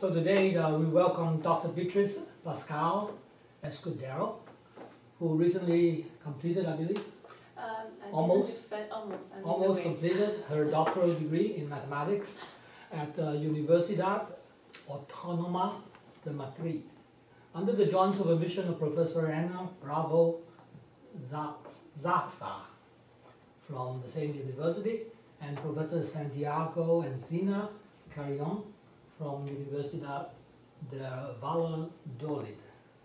So today we welcome Dr. Beatrice Pascal Escudero, who recently completed, I believe, almost completed her doctoral degree in mathematics at the Universidad Autónoma de Madrid, under the joint supervision of Professor Ana Bravo Zarza from the same university, and Professor Santiago Encina Carrion from Universidad de Valladolid.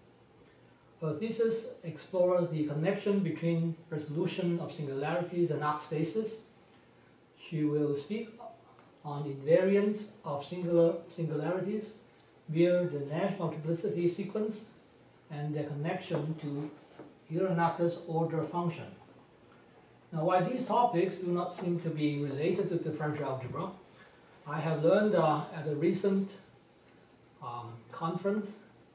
Her thesis explores the connection between resolution of singularities and arc spaces. She will speak on invariance of singularities via the Nash multiplicity sequence and their connection to Hiranako's order function. Now, while these topics do not seem to be related to differential algebra, I have learned at a recent conference,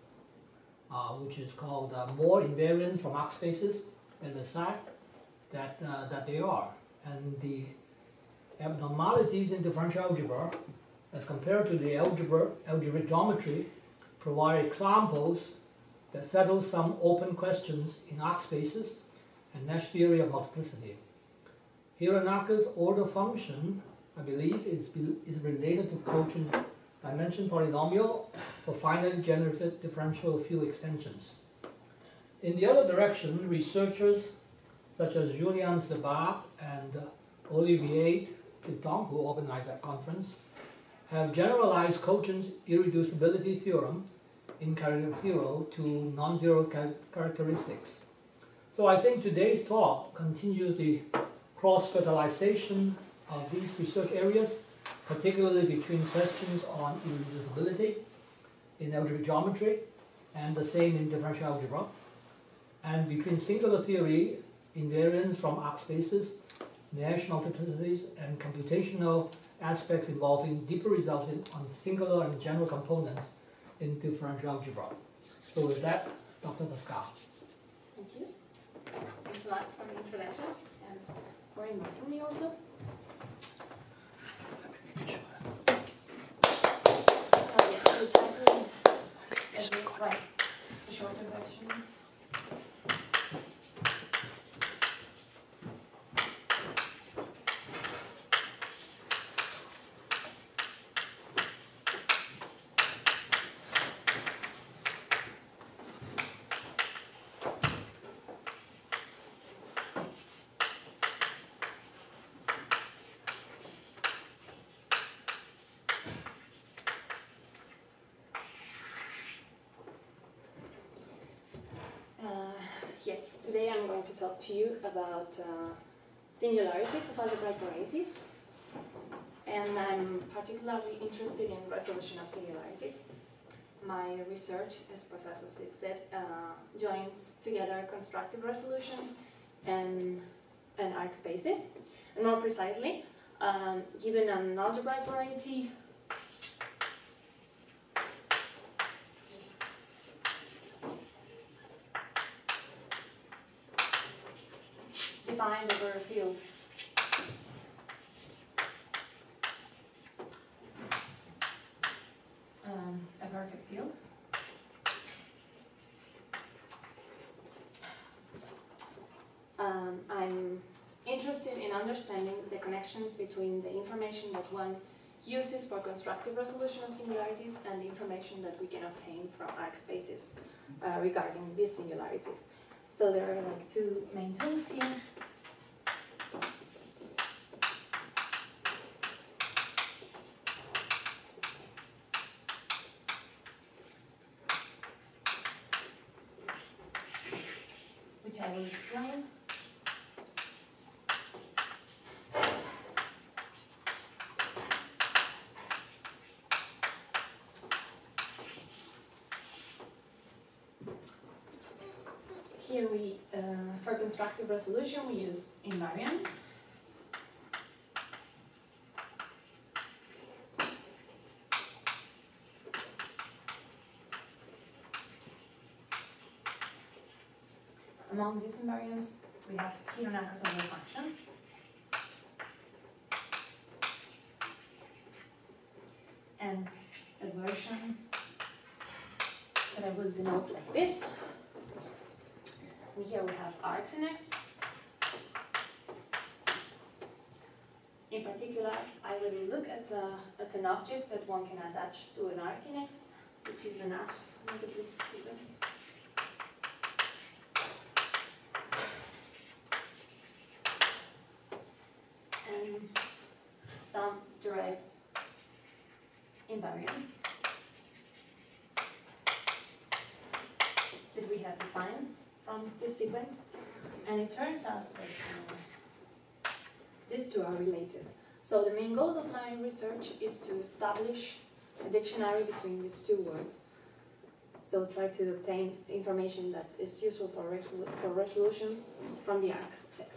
which is called More Invariant from Arc Spaces at Versailles, that they are. And the abnormalities in differential algebra, as compared to the algebraic geometry, provide examples that settle some open questions in arc spaces and Nash theory of multiplicity. Hiranako's order function, I believe, is related to cogent dimension polynomial for finitely generated differential field extensions. In the other direction, researchers such as Julien Sebag and Olivier Piton, who organized that conference, have generalized cogent's irreducibility theorem in character 0 to non-zero characteristics. So I think today's talk continues the cross-fertilization of these research areas, particularly between questions on irreducibility in algebraic geometry and the same in differential algebra, and between singular theory, invariance from arc spaces, Nash multiplicities, and computational aspects involving deeper results on singular and general components in differential algebra. So with that, Dr. Pascal. Thank you. Thanks a lot for the introduction and for inviting me also. Yes, the title is right, the shorter version. Yes, today I'm going to talk to you about singularities of algebraic varieties, and I'm particularly interested in resolution of singularities. My research, as Professor Sid said, joins together constructive resolution and arc spaces, and more precisely, given an algebraic variety, defined over a field. A perfect field. I'm interested in understanding the connections between the information that one uses for constructive resolution of singularities and the information that we can obtain from arc spaces regarding these singularities. So there are like two main tools here. Which I will explain. Here we, for constructive resolution, we use invariance. Among these invariants, we have Hiranako's order function. And a version that I will denote like this. And here we have arcs in X. In particular, I will look at an object that one can attach to an arc in X, which is a Nash multiplicity sequence. And some derived invariants that we have defined from this sequence. And it turns out that these two are related. So the main goal of my research is to establish a dictionary between these two words. So try to obtain information that is useful for resolution from the arcs of X.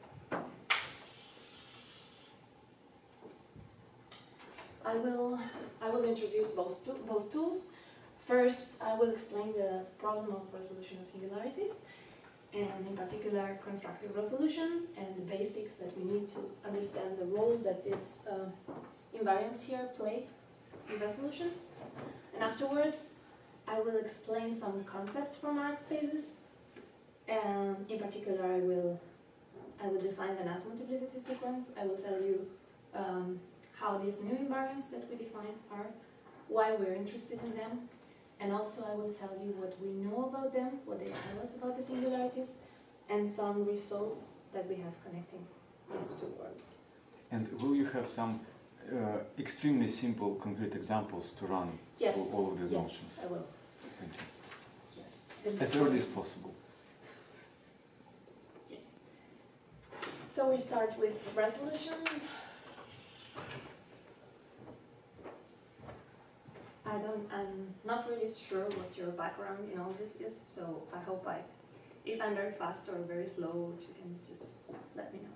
I will introduce both tools. First, I will explain the problem of resolution of singularities, and in particular constructive resolution and the basics that we need to understand the role that these invariants here play in resolution. And afterwards, I will explain some concepts from arc spaces, and in particular, I will define the Nash multiplicity sequence. I will tell you how these new invariants that we define are, why we're interested in them, and also I will tell you what we know about them, what they tell us about the singularities, and some results that we have connecting these two worlds. And will you have some extremely simple, concrete examples to run for all of these notions? Yes, I will. Thank you. Yes. As early as possible. Yeah. So we start with resolution. I'm not really sure what your background in all this is, so I hope if I'm very fast or very slow, you can just let me know.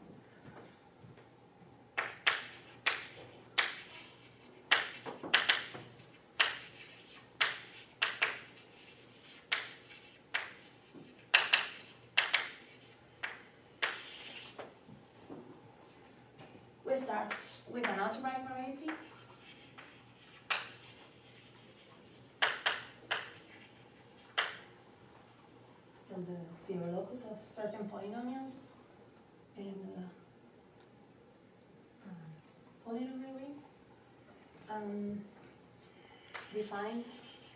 We start with an algebraic variety. So the zero locus of certain polynomials in the polynomial ring defined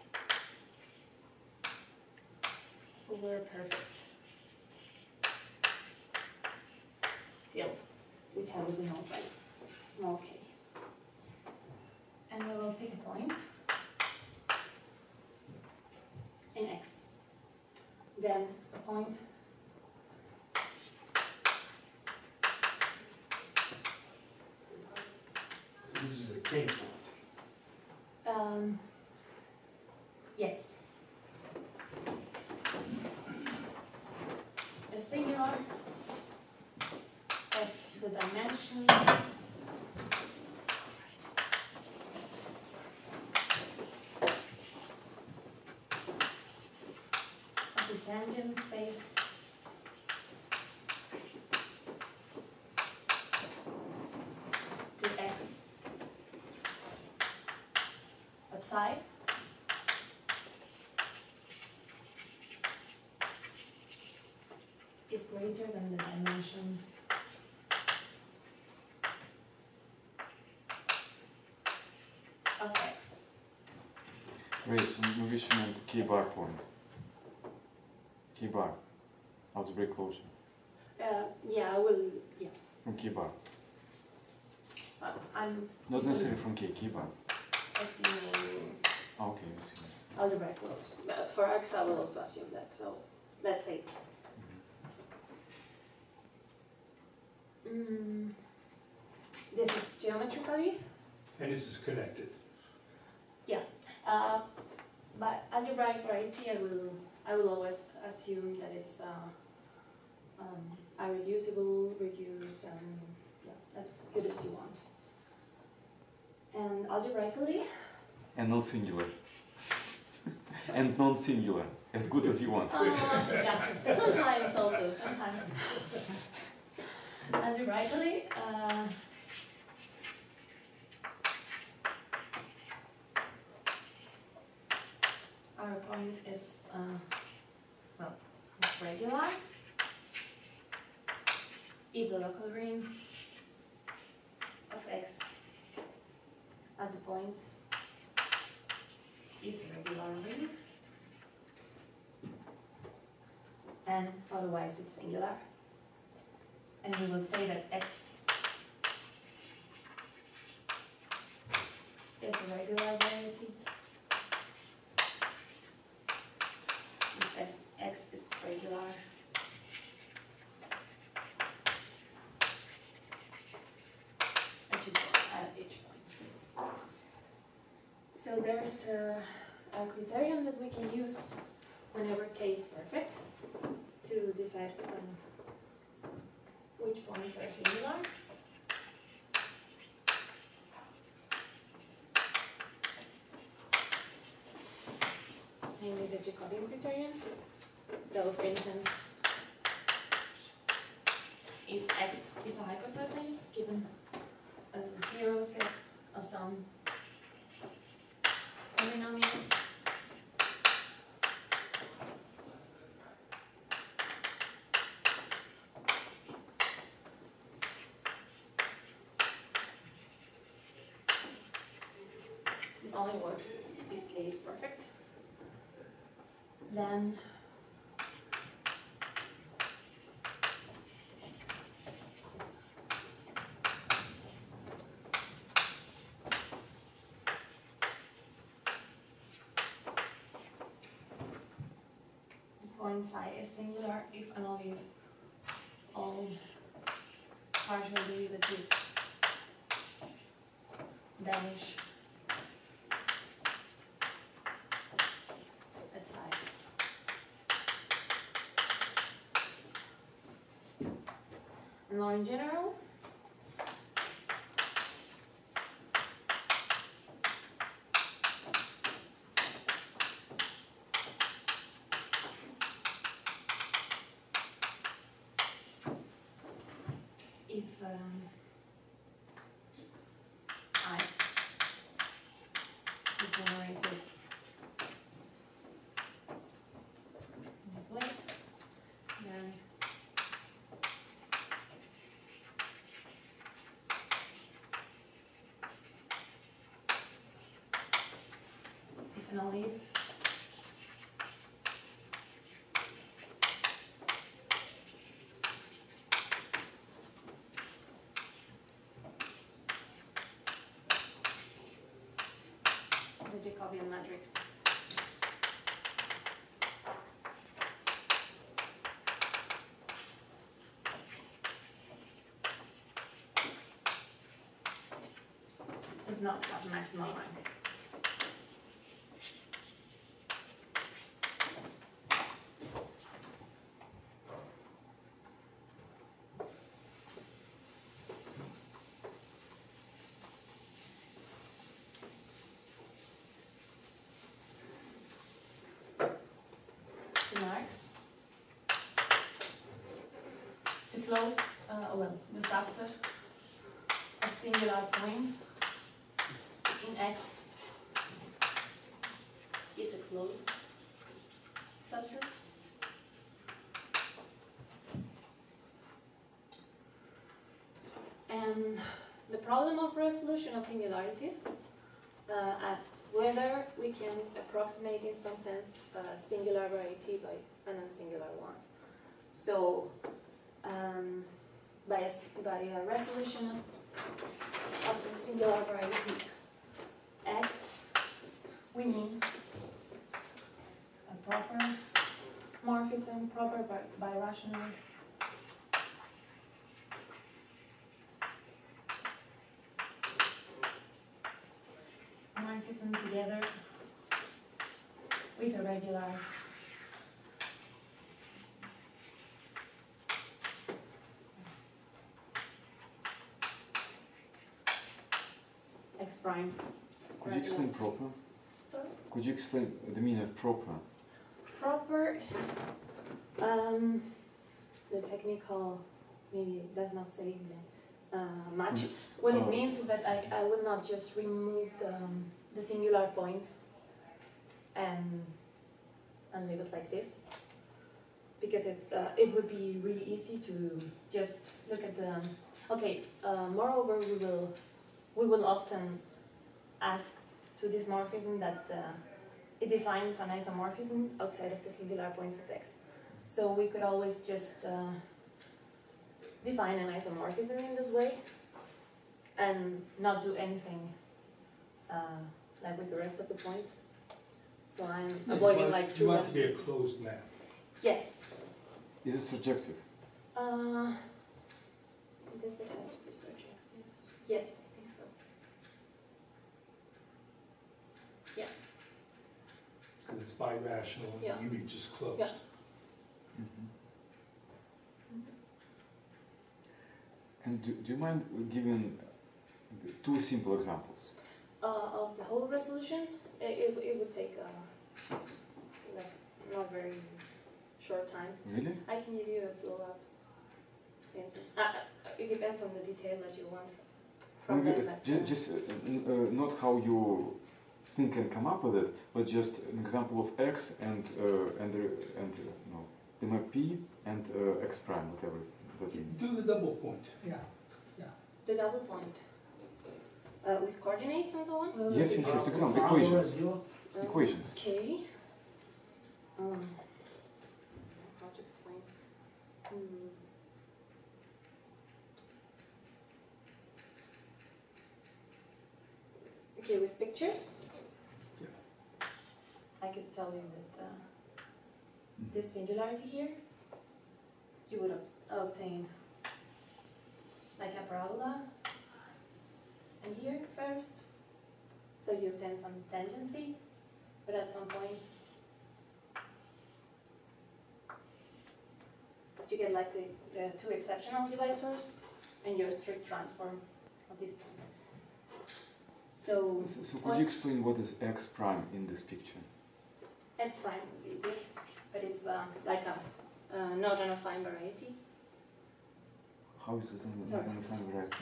over a perfect field, which I will denote by small k. And we will pick a point in X. Then a point This is a K point. Yes. A singular of the dimension of the tangent space to X at psi is greater than the dimension of X. Great, so maybe she meant k-bar point. K-bar, algebraic closure. Yeah, I will, yeah. From k-bar. I'm Not necessarily from k-bar. assuming Okay, I see. algebraic close. For X, I will also assume that, so let's say. This is geometrically. And this is connected. But algebraic variety, I will always assume that it's irreducible, reduced, and yeah, as good as you want. And algebraically. And non-singular. And non-singular, as good as you want. Yeah, sometimes also, sometimes. Algebraically, point is, well, it's regular. If the local ring of X at the point is a regular ring, and otherwise it's singular. And we will say that X is a regular variety if X is regular at each point. So there's a criterion that we can use whenever K is perfect to decide which points are singular. Namely the Jacobian criterion. So for instance, if X is a hypersurface given as a zero set of some polynomials, this only works if K is perfect. Then the point psi is singular if and only if all partial derivatives vanish at psi. Now in general, if I is generated this way, then if and only if the Jacobian matrix does not have maximum rank. Marks to close the subset of singular points in X is a closed subset. And the problem of resolution of singularities asks whether we can approximate in some sense a singular variety by a non-singular one. So by a resolution of the singular variety X, we mean a proper morphism, proper birational morphism together with a regular X prime. Could you explain proper? Sorry? Could you explain the meaning of proper? Proper, the technical maybe does not say much. What it means is that I will not just remove the singular points and and leave it like this, because it would be really easy to just look at the. Okay. Moreover, we will often ask to this morphism that it defines an isomorphism outside of the singular points of x. So we could always just define an isomorphism in this way and not do anything like with the rest of the points. So I'm avoiding like true. You want it to be a closed map. Yes. Is it surjective? Does it have to be surjective? Yes, I think so. Yeah. Because it's birational and Yeah. the image is closed. Yeah. And do you mind giving 2 simple examples? Of the whole resolution, it would take like not very short time. Really? I can give you a blow-up, for instance. It depends on the detail that you want from Maybe them. But, just not how you think and come up with it, but just an example of x and no, the map p and x prime, whatever that means. Do the double point. Yeah. the double point with coordinates and so on. Yes, example, equations. Equations. Okay. How to explain? Okay, with pictures, I could tell you that this singularity here, you would obtain like a parabola, and here first, so you obtain some tangency, but at some point you get like the 2 exceptional divisors and your strict transform of this point. So Could you explain what is x prime in this picture? x prime would be this, but it's like a not an affine variety. How is it an Sorry. undefined variety?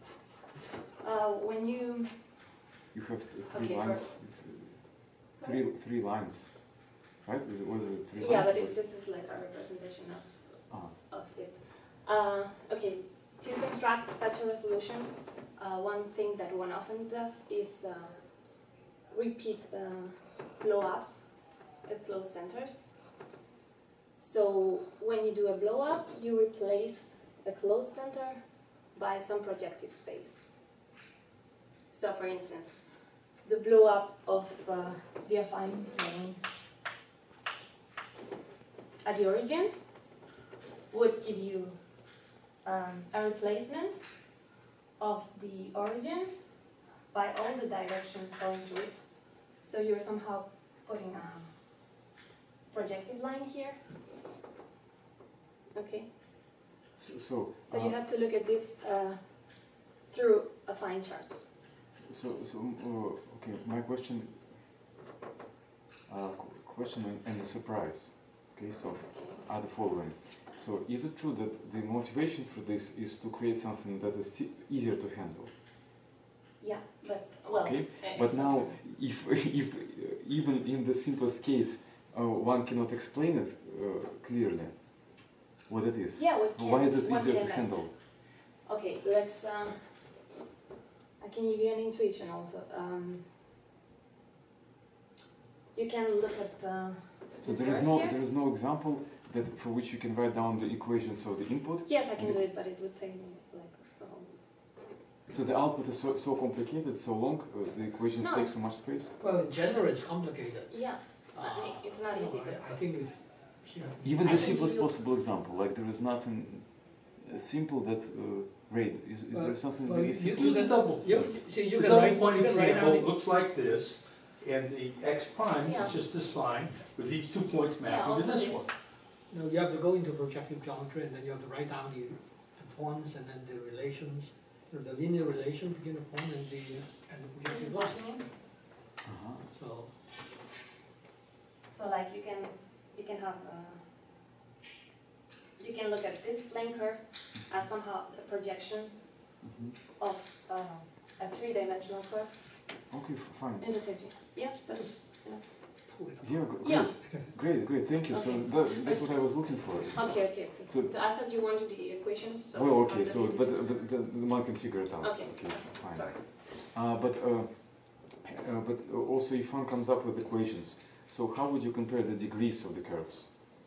When you You have 3 Okay, lines. It's, Sorry? three lines, right? Was it 3 Yeah, lines? but this is like a representation of it. Okay, to construct such a resolution, one thing that one often does is repeat blow-ups at closed centers. So when you do a blow-up, you replace the closed center by some projective space. So for instance, the blow-up of the affine plane at the origin would give you a replacement of the origin by all the directions going through it. So you're somehow putting a projective line here. Okay. So you have to look at this through affine charts. Okay, my question and the surprise, okay, so are the following. So is it true that the motivation for this is to create something that is easier to handle? Yeah, but well. Okay, but now if even in the simplest case one cannot explain it clearly what it is. Yeah, why is it easier to handle? Okay, let's. I can give you an intuition also. You can look at. So there is no example that for which you can write down the equations of the input. Yes, I can do it, but it would take me like a whole. So the output is so complicated, so long. The equations No. take so much space. Well, in general, it's complicated. Yeah, it's not easy. I think Even I the can simplest give you- possible example, like there is nothing simple that RAID. Is there something well, really you simple? Do the double You, point. see, you The can double write, point you can write example down, looks like this, and the x prime Yeah. is just this line with these 2 points Yeah, mapping to also this this. one. no, you have to go into projective geometry and then you have to write down the points and then the relations, the linear relation between the point and the This projective is what line. you mean. Uh-huh. So like you can have you can look at this plane curve as somehow a projection Mhm. of a 3-dimensional curve Okay, fine. in the city. Yeah, that's with. Yeah, Yeah. great, thank you. So Okay. that's what I was looking for. Okay. So- I thought you wanted the equations. So Well, it's okay, not so, that but easy. the man can figure it out. Okay, Fine. sorry. But also if one comes up with equations, so how would you compare the degrees of the curves?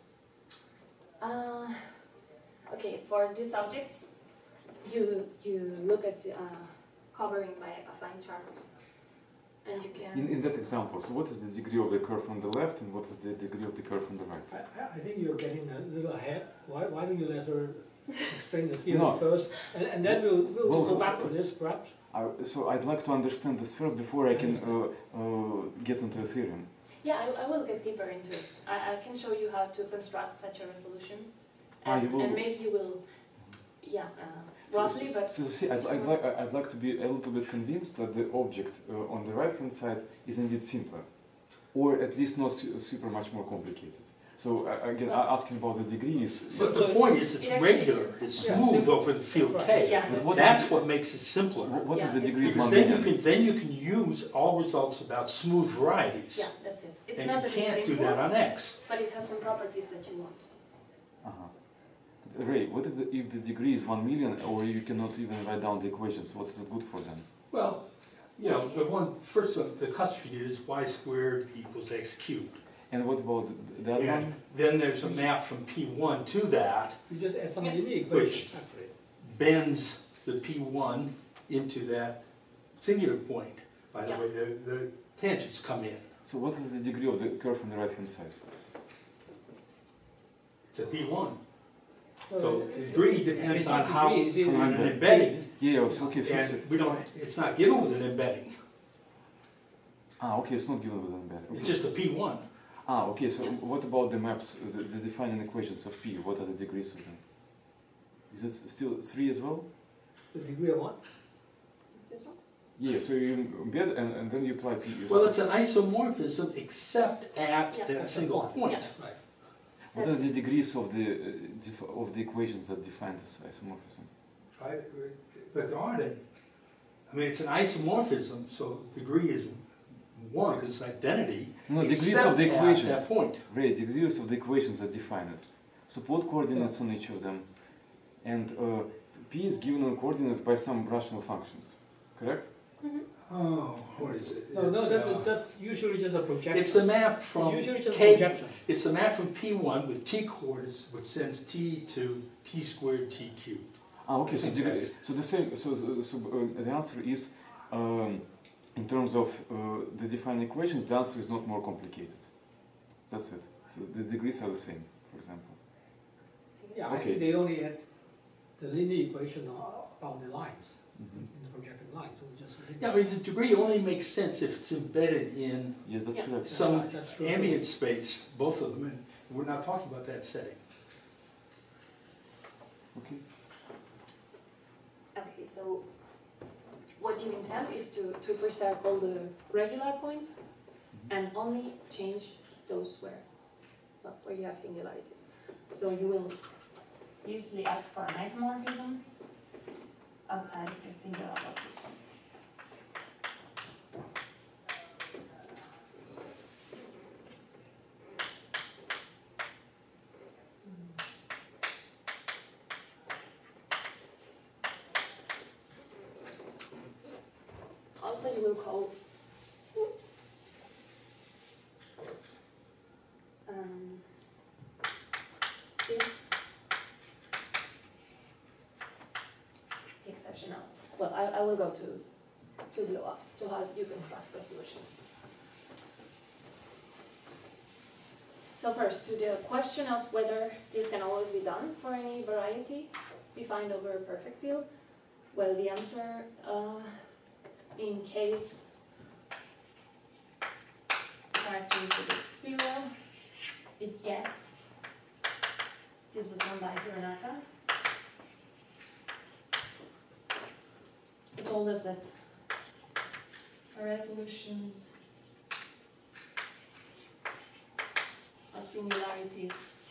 Okay, for these objects, you look at covering by affine charts, and you can. In that example, so what is the degree of the curve on the left and what is the degree of the curve on the right? I think you're getting a little ahead. Why don't you let her explain the theory No. first, and then we'll Well, go back to this perhaps. So I'd like to understand this first before I can get into a theorem. Yeah, I will get deeper into it. I can show you how to construct such a resolution, You will. and maybe you will, yeah, roughly, but So see, I'd like to be a little bit convinced that the object on the right hand side is indeed simpler, or at least not super much more complicated. So again, asking about the degrees. But the point is, it's It actually regular, is. it's Yeah, smooth simple. over the field That's K. right. Yeah, But that's- That's what makes it simpler. What Yeah, are the it's- degrees Because 1 then million? you can use all results about smooth varieties. yeah, that's it. It's And not you that can't it's do simple, that on X. but it has some properties that you want. Ray, what if the degree is 1 million, or you cannot even write down the equations? What is it good for then? Well, you know, first one, the custody is y squared equals x cubed. And what about the other And one? then there's a map from P1 to that, You just add some Yeah. unique Which- equations after it. bends the P1 into that singular point. By the Yeah. way, the tangents come in. So what is the degree of the curve on the right hand side? It's a P1. So So the degree depends it's on not how degree, it's either an embedded. embedding, Yeah, so okay, fix it. and we don't, it's not given with an embedding. Okay, it's not given with an embedded. It's Okay. just a P1. Okay, so Yeah. what about the maps, the defining equations of P? What are the degrees of them? Is it still 3 as well? the degree of what? This one? Yeah, so you embed and then you apply P. Well, it's an isomorphism except at Yeah. that That's the single point. point. Yeah. Right. What are the degrees of the equations that define this isomorphism? Right? But there aren't any. I mean, it's an isomorphism, so degree is 1 because it's identity. No, degrees except of the at equations. that point. Ray, degrees of the equations that define it. So put coordinates on each of them, and P is given on coordinates by some rational functions, correct? Oh, what is it? No, It's, that's usually just a projection. it's the map from It's usually just a K. projection. It's the map from P1 with T coordinates, which sends T to T squared T cubed. Okay, so I think degree, that's- so the same. So the answer is, in terms of the defined equations, the answer is not more complicated. That's it. So the degrees are the same, for example. Yeah, I Okay. think they only had the linear equation about the lines, Mhm. in the projected line, so just. Yeah, I mean, the degree only makes sense if it's embedded in Yes, that's Yeah. correct. some That's true. ambient space, both of them, and we're not talking about that setting. Okay. Okay, so what you intend is to preserve all the regular points and only change those where you have singularities. So you will usually ask for an isomorphism outside of the singular location. Also, you will call this the exceptional. Well, I will go to the OAPS to how you can craft resolutions. So first, to the question of whether this can always be done for any variety defined over a perfect field, well, the answer in case the characteristic is 0 is yes. This was done by Hironaka. He told us that a resolution of singularities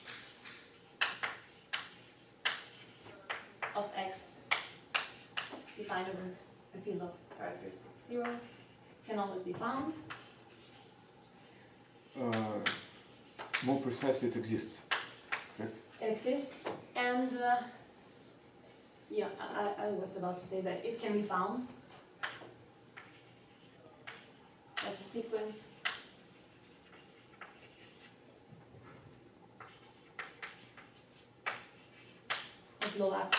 of X defined over a field of characteristic 0 can always be found more precisely, it exists, correct? It exists, and yeah, I was about to say that it can be found as a sequence of blow-ups.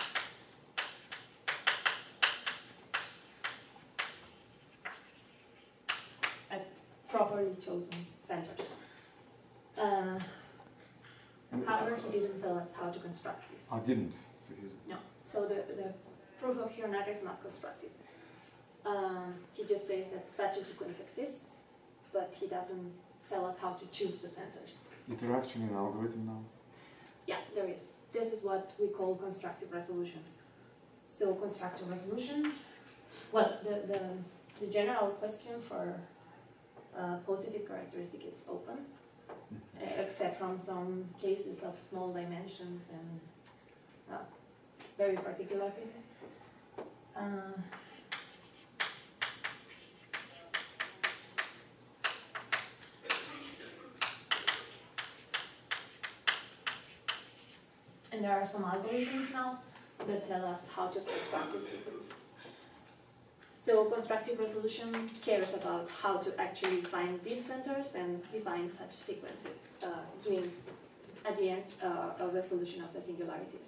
At properly chosen centers. However, he didn't tell us how to construct this. I didn't. So No. So the proof of Hionata is not constructed. He just says that such a sequence exists, but he doesn't tell us how to choose the centers. is there actually an algorithm now? Yeah, there is. This is what we call constructive resolution. So constructive resolution, well, the general question for positive characteristic is open, except from some cases of small dimensions and very particular cases. And there are some algorithms now that tell us how to construct these sequences. So constructive resolution cares about how to actually find these centers and define such sequences, giving at the end a resolution of the singularities.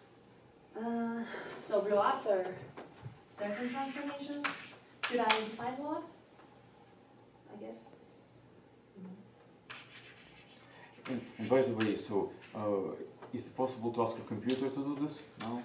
So blow-ups are certain transformations. Should I define blow-up? I guess. And by the way, so is it possible to ask a computer to do this now?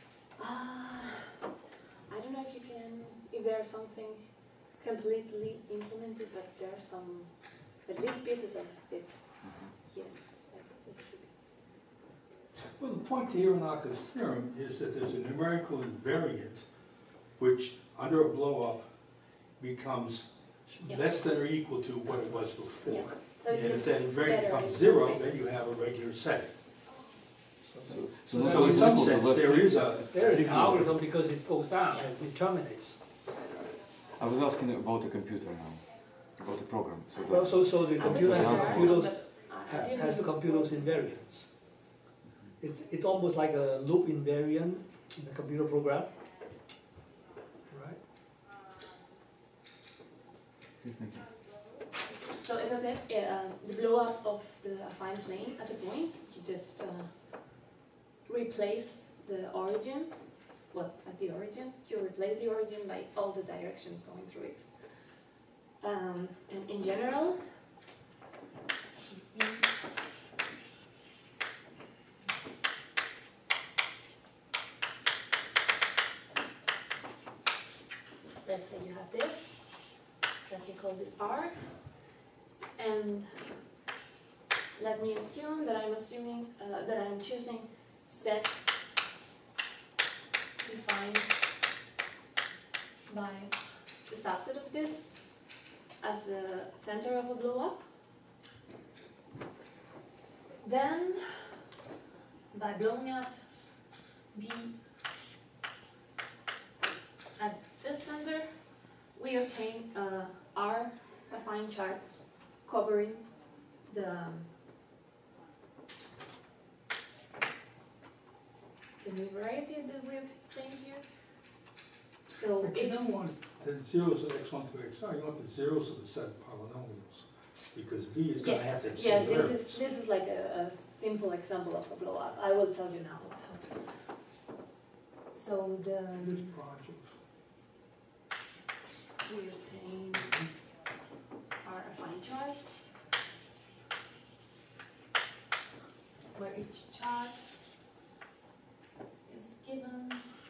I don't know if you can, if there's something completely implemented, but there are some, at least pieces of it. Yes, I guess it should be. Well, the point to Hironaka's theorem is that there's a numerical invariant which, under a blow-up, becomes Yeah. less than or equal to what it was before. Yeah. So And it's if that invariant better becomes in zero, some way. then you have a regular setting. So So those So are in some equal to sense, less there than- is a There is an particular- algorithm because it goes down and it terminates. I was asking about a computer now, about a program. So Well, that's, so the I computer understand has there are computers, but I didn't- has the computer's invariance. It's almost like a loop invariant in the computer program. Right? thank you. So as I said, the blow up of the affine plane at a point, you just replace the origin. Well, at the origin, you replace the origin by all the directions going through it. And in general, let's say you have this, let me call this R, and let me assume that I'm choosing set defined by the subset of this as the center of a blow-up. Then, by blowing up B at this center, we obtain R affine charts covering the new variety that we've obtained here. So But you each, don't want the zeros of x1 through xr, you want the zeros of the set of polynomials, because V is gonna have yes, that yes, singularity. this is like a simple example of a blow up. I will tell you now how to. So This project. we obtain our affine charts, where each chart is given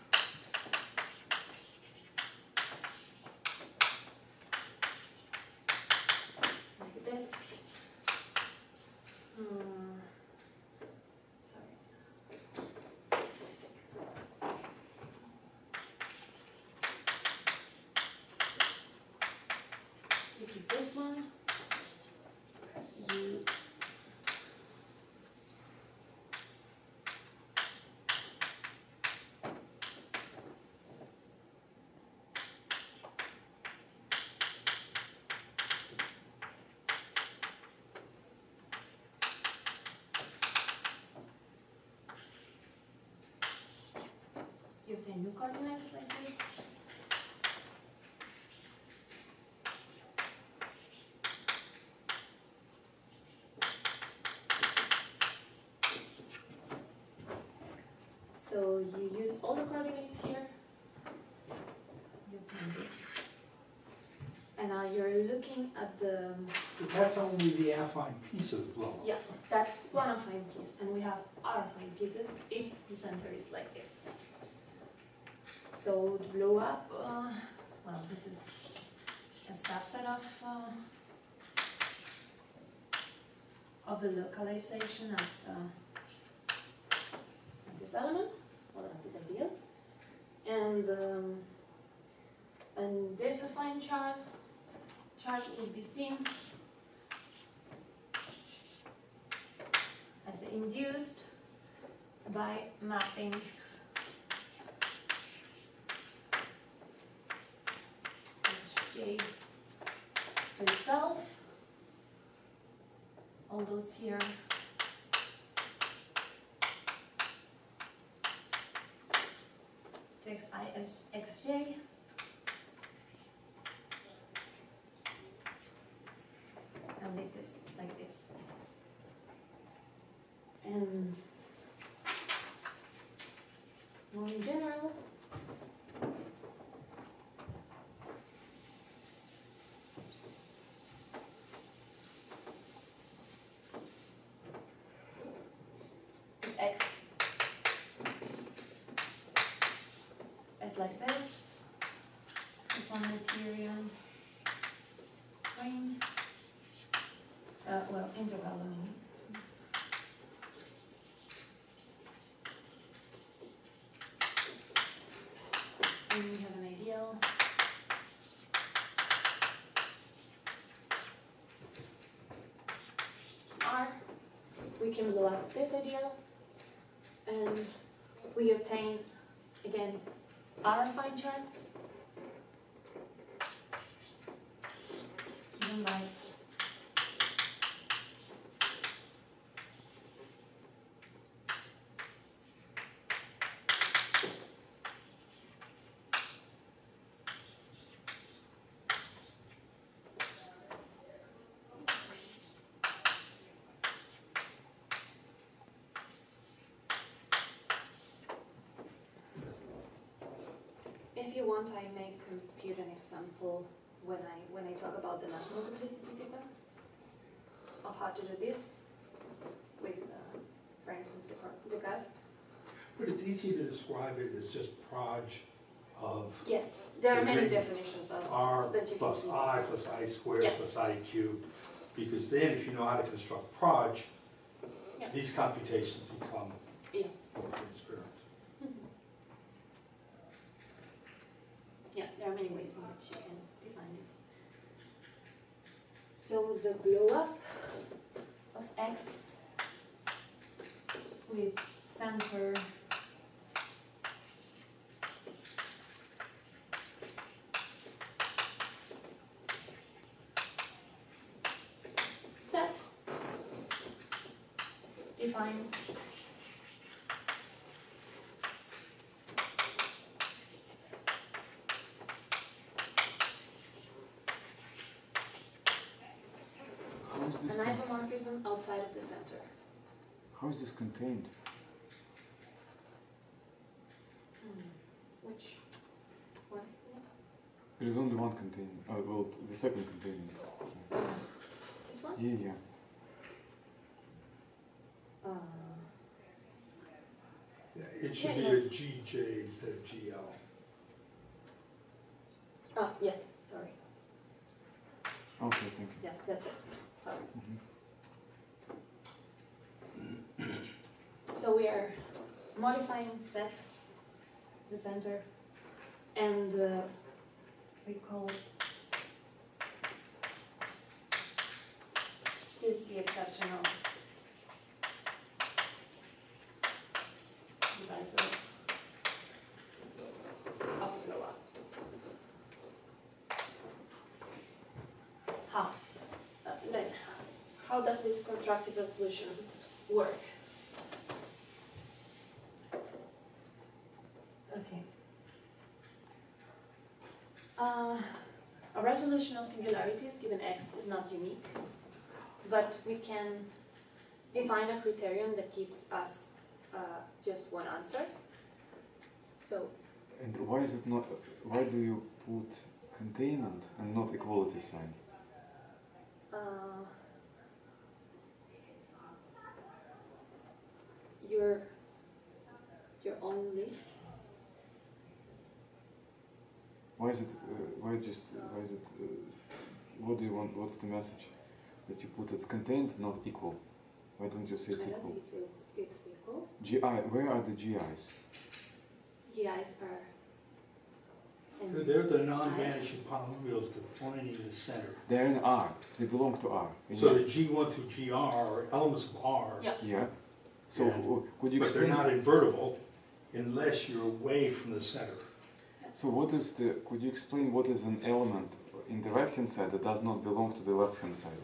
like this. Sorry. You keep this one. You new coordinates like this. So you use all the coordinates here. You obtain this. And now you're looking at the, But that's only the affine piece of the blow-up. yeah, that's one affine piece. And we have our affine pieces if the center is like this. So the blow up, well, this is a subset of the localization at this element, or at this ideal. And this affine chart will be seen as induced by mapping Hj to itself. All those here takes I as xj. And make this like this. And more in general, x is like this. It's on Noetherian ring. Well, interval only. And we have an ideal. R. We can blow up this ideal, and we obtain again our affine charts given by if you want, I may compute an example when I talk about the national multiplicity sequence of how to do this with, for instance, the cusp. But it's easy to describe it as just proj of Yes, there are The many ring definitions of r that you plus can I plus I squared Yeah. plus I cubed. Because then if you know how to construct proj, Yeah. these computations become Yeah. more transparent. Yeah, there are many ways in which you can define this. So the blow up of X with center set defines How is this? an isomorphism outside of the center. How is this contained? Which one? There is only one containing. Well, the second containing. This one? Yeah, yeah. Yeah, it should be Yeah, a GJ instead of GL. Oh, yeah, sorry. Okay, thank you. Yeah, that's it. Sorry. So we are modifying set, the center, and we call this the exceptional divisor of blow up. Then, how does this constructive resolution work? Okay, resolution of singularities given x is not unique, but we can define a criterion that gives us just one answer. So, And why is it not? Why do you put containment and not equality sign? you're only. Why is it? Why is it? What do you want? What's the message that you put? It's contained, not equal. Why don't you say it's I don't equal? think it's equal. GI. Where are the GIs? GIs are. in They're the I. non-vanishing polynomials defining the center. They're in R. They belong to R. So the G1 through GR are elements of R, Yeah. Yeah. So And- could you but they're explain? not invertible unless you're away from the center. So what is the? Could you explain what is an element in the right-hand side that does not belong to the left-hand side?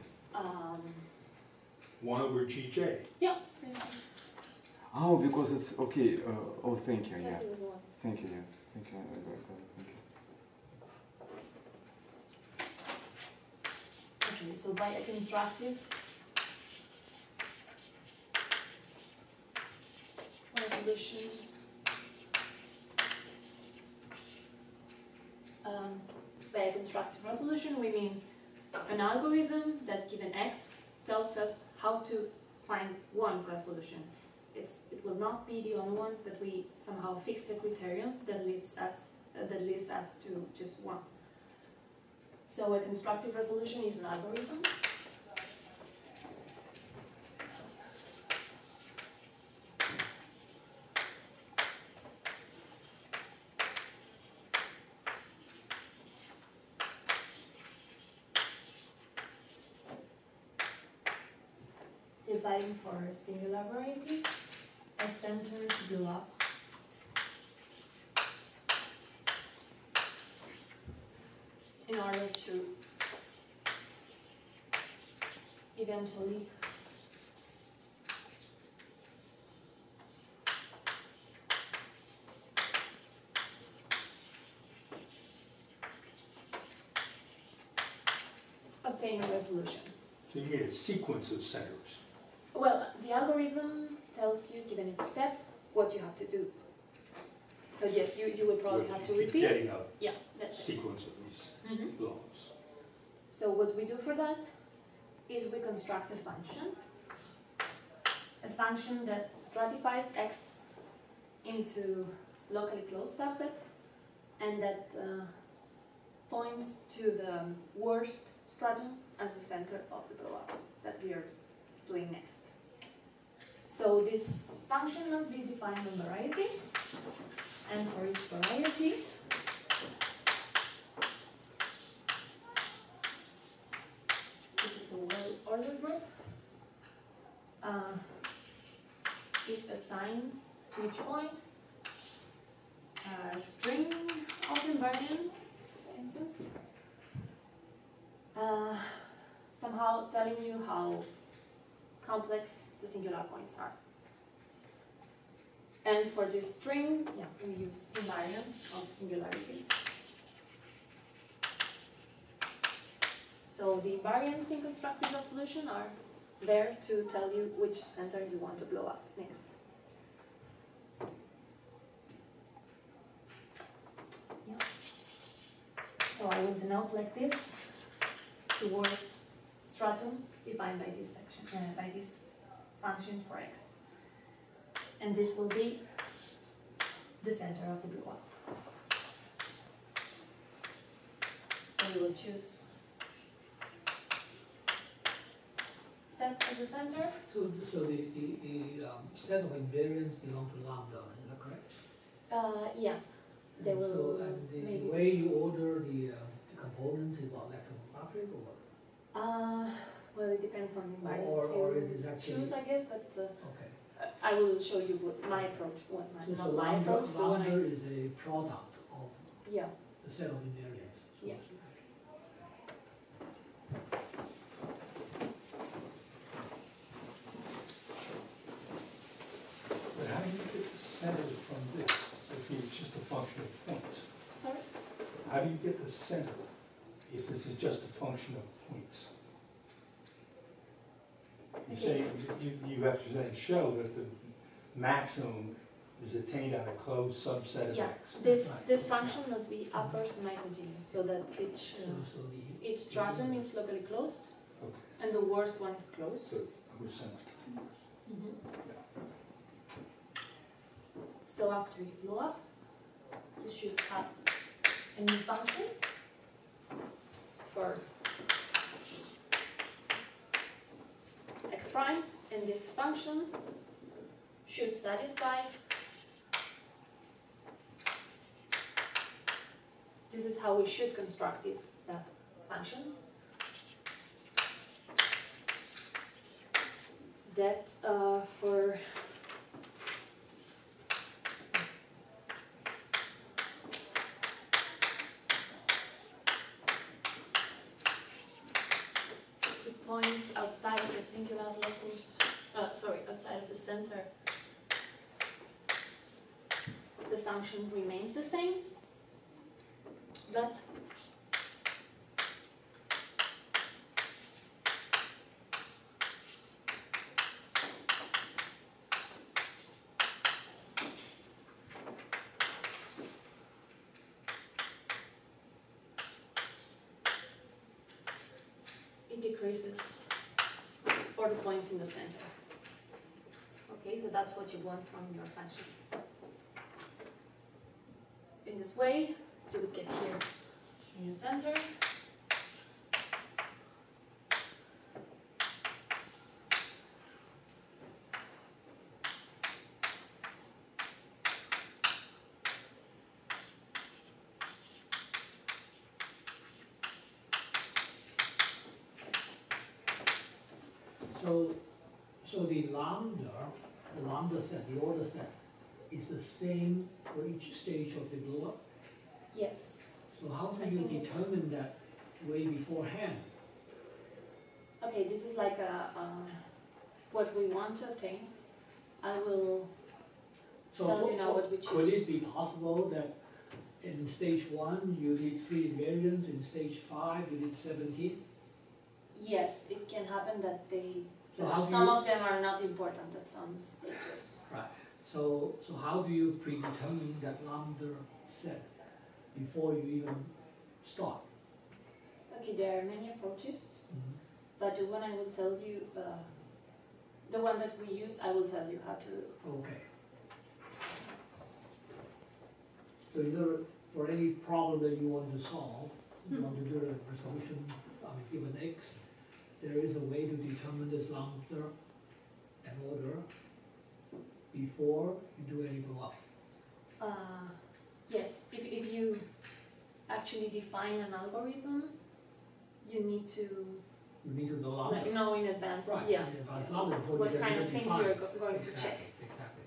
1 over GJ. Yeah, for instance. Oh, because it's okay. Oh, thank you. Yeah. That's equals 1. Thank you. Yeah. Thank you. I got it. Thank you. Okay, so by a constructive resolution, by a constructive resolution we mean an algorithm that given x tells us how to find one resolution. It will not be the only one, that we somehow fix a criterion that leads us to just one. So a constructive resolution is an algorithm. Deciding for a singular variety, a center to blow up. In order to eventually obtain a resolution. So you need a sequence of centers. Well, the algorithm tells you, given each step, what you have to do. So yes, you will probably have to You keep repeat. getting a Yeah, that's it. sequence of these Mhm. blobs. So what we do for that is we construct a function that stratifies x into locally closed subsets, and that points to the worst stratum as the center of the blow-up that we are doing next. So this function must be defined on varieties, and for each variety, this is a well-ordered group. It assigns to each point a string of invariants, for instance, somehow telling you how complex the singular points are. And for this string, yeah, we use invariants of singularities. So the invariants in constructive resolution are there to tell you which center you want to blow up next. Yeah. So I will denote like this the worst stratum defined by this section, by this function for x. And this will be the center of the blow up. So we will choose set as a center. So the set of invariants belong to lambda, is that correct? Yeah, they And will so, and the maybe. way you order the components is what, lexicographic or what? Well, it depends on the invariants Or you it is actually- choose, I guess, but Okay. I will show you what my approach, So not my approach, the one lambda I, is a product of yeah. the set of invariants. so Yeah. to speak. But how do you get the center from this if it's just a function of points? Sorry? How do you get the center if it's this is just a function of points. You Okay, say, yes. you have to then show that the maximum is attained on a closed subset of Yeah, X. this function must be upper semi-continuous, so that So the, each stratum is locally closed, Okay, and the worst one is closed. so we're semi-continuous. Yeah. So after you blow up, you should have a new function for x prime, and this function should satisfy. This is how we should construct these functions. That for the points outside of the singular locus, outside of the center, the function remains the same, but it decreases for the points in the center. Okay, so that's what you want from your function. In this way, you would get here in your center. So the lambda set, the order set, is the same for each stage of the blow up? Yes. So how do I you think it- determine that way beforehand? Okay, this is like what we want to obtain. I will So tell you now what we could choose. it be possible that in stage 1 you did 3 invariants, in stage 5 you did 17? Yes, it can happen that they, So how do some you- of them are not important at some stages. Right. So how do you predetermine that lambda set before you even start? Okay, there are many approaches, Mhm. but the one I will tell you, the one that we use, I will tell you how to. Okay. So either for any problem that you want to solve, you want to do a resolution, given x, there is a way to determine this lambda and order before you do any blow up. Yes, if you actually define an algorithm, you need to You need to know lambda. know in advance, Right, yeah, in advance lambda before you what can kind of even things define. you're going to Exactly, check. Exactly.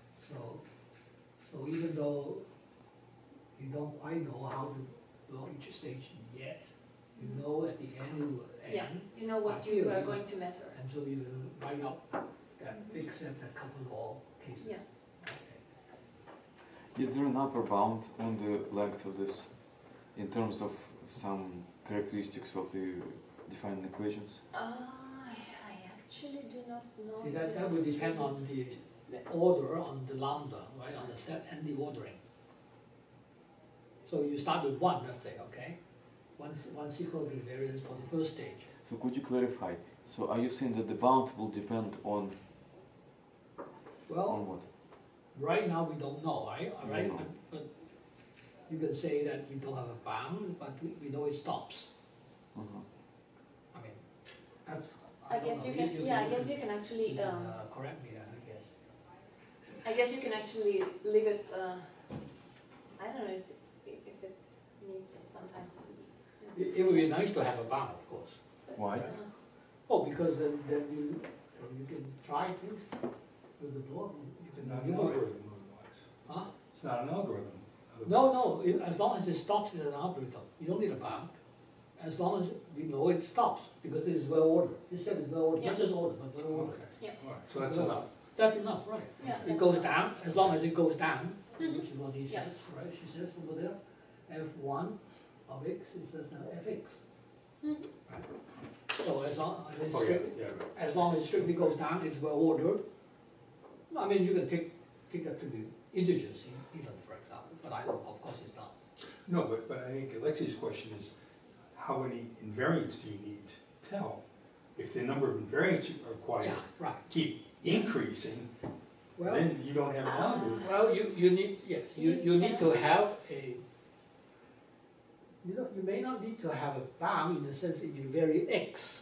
So even though you don't quite know how to blow each stage yet, you know at the end it will Yeah, end. you know what I you feel are you- going to measure. And so you write up that big set that covers all cases. Yeah. Okay. Is there an upper bound on the length of this in terms of some characteristics of the defining equations? I actually do not know. See, if that this would is depend true. on the order, on the lambda, right, on the set and the ordering. So you start with 1, let's say, okay? One sequence invariance for the first stage. So could you clarify? So are you saying that the bound will depend on Well, what? right now we don't know, right? All right, No. but you can say that you don't have a bound, but we know it stops. Uh-huh. I mean, that's. I don't guess know, you can, yeah, I guess you can actually, correct me, I guess. I guess you can actually leave it, I don't know if it needs sometimes to be. It would be nice to have a bound, of course. but, Why? Oh, because then you can try things with the blow, you It's can not an maneuver it. algorithm otherwise. Huh? It's not an algorithm. No, as long as it stops in an algorithm, you don't need a bound. As long as we know it stops, because this is well ordered. This set is well ordered, not Yeah. just ordered, but well ordered. Okay, Yeah. all right, so that's enough. That's enough, right? Yeah, It that's goes enough. down, as long as it goes down, Mhm. which is what he Yeah. says, right? She says over there, f1 of x is just now fx. Mhm. So as long as it's Oh, yeah, strict- yeah, right. as long as strictly goes down, it's well ordered. I mean, you can take that to be integers even, for example, but of course it's not. No, but I think Alexi's question is, how many invariants do you need to tell? If the number of invariants required Yeah, right. keep increasing, Well, then you don't have an algorithm. well, you need, yes, you need to have a, you may not need to have a bound in the sense that you vary x.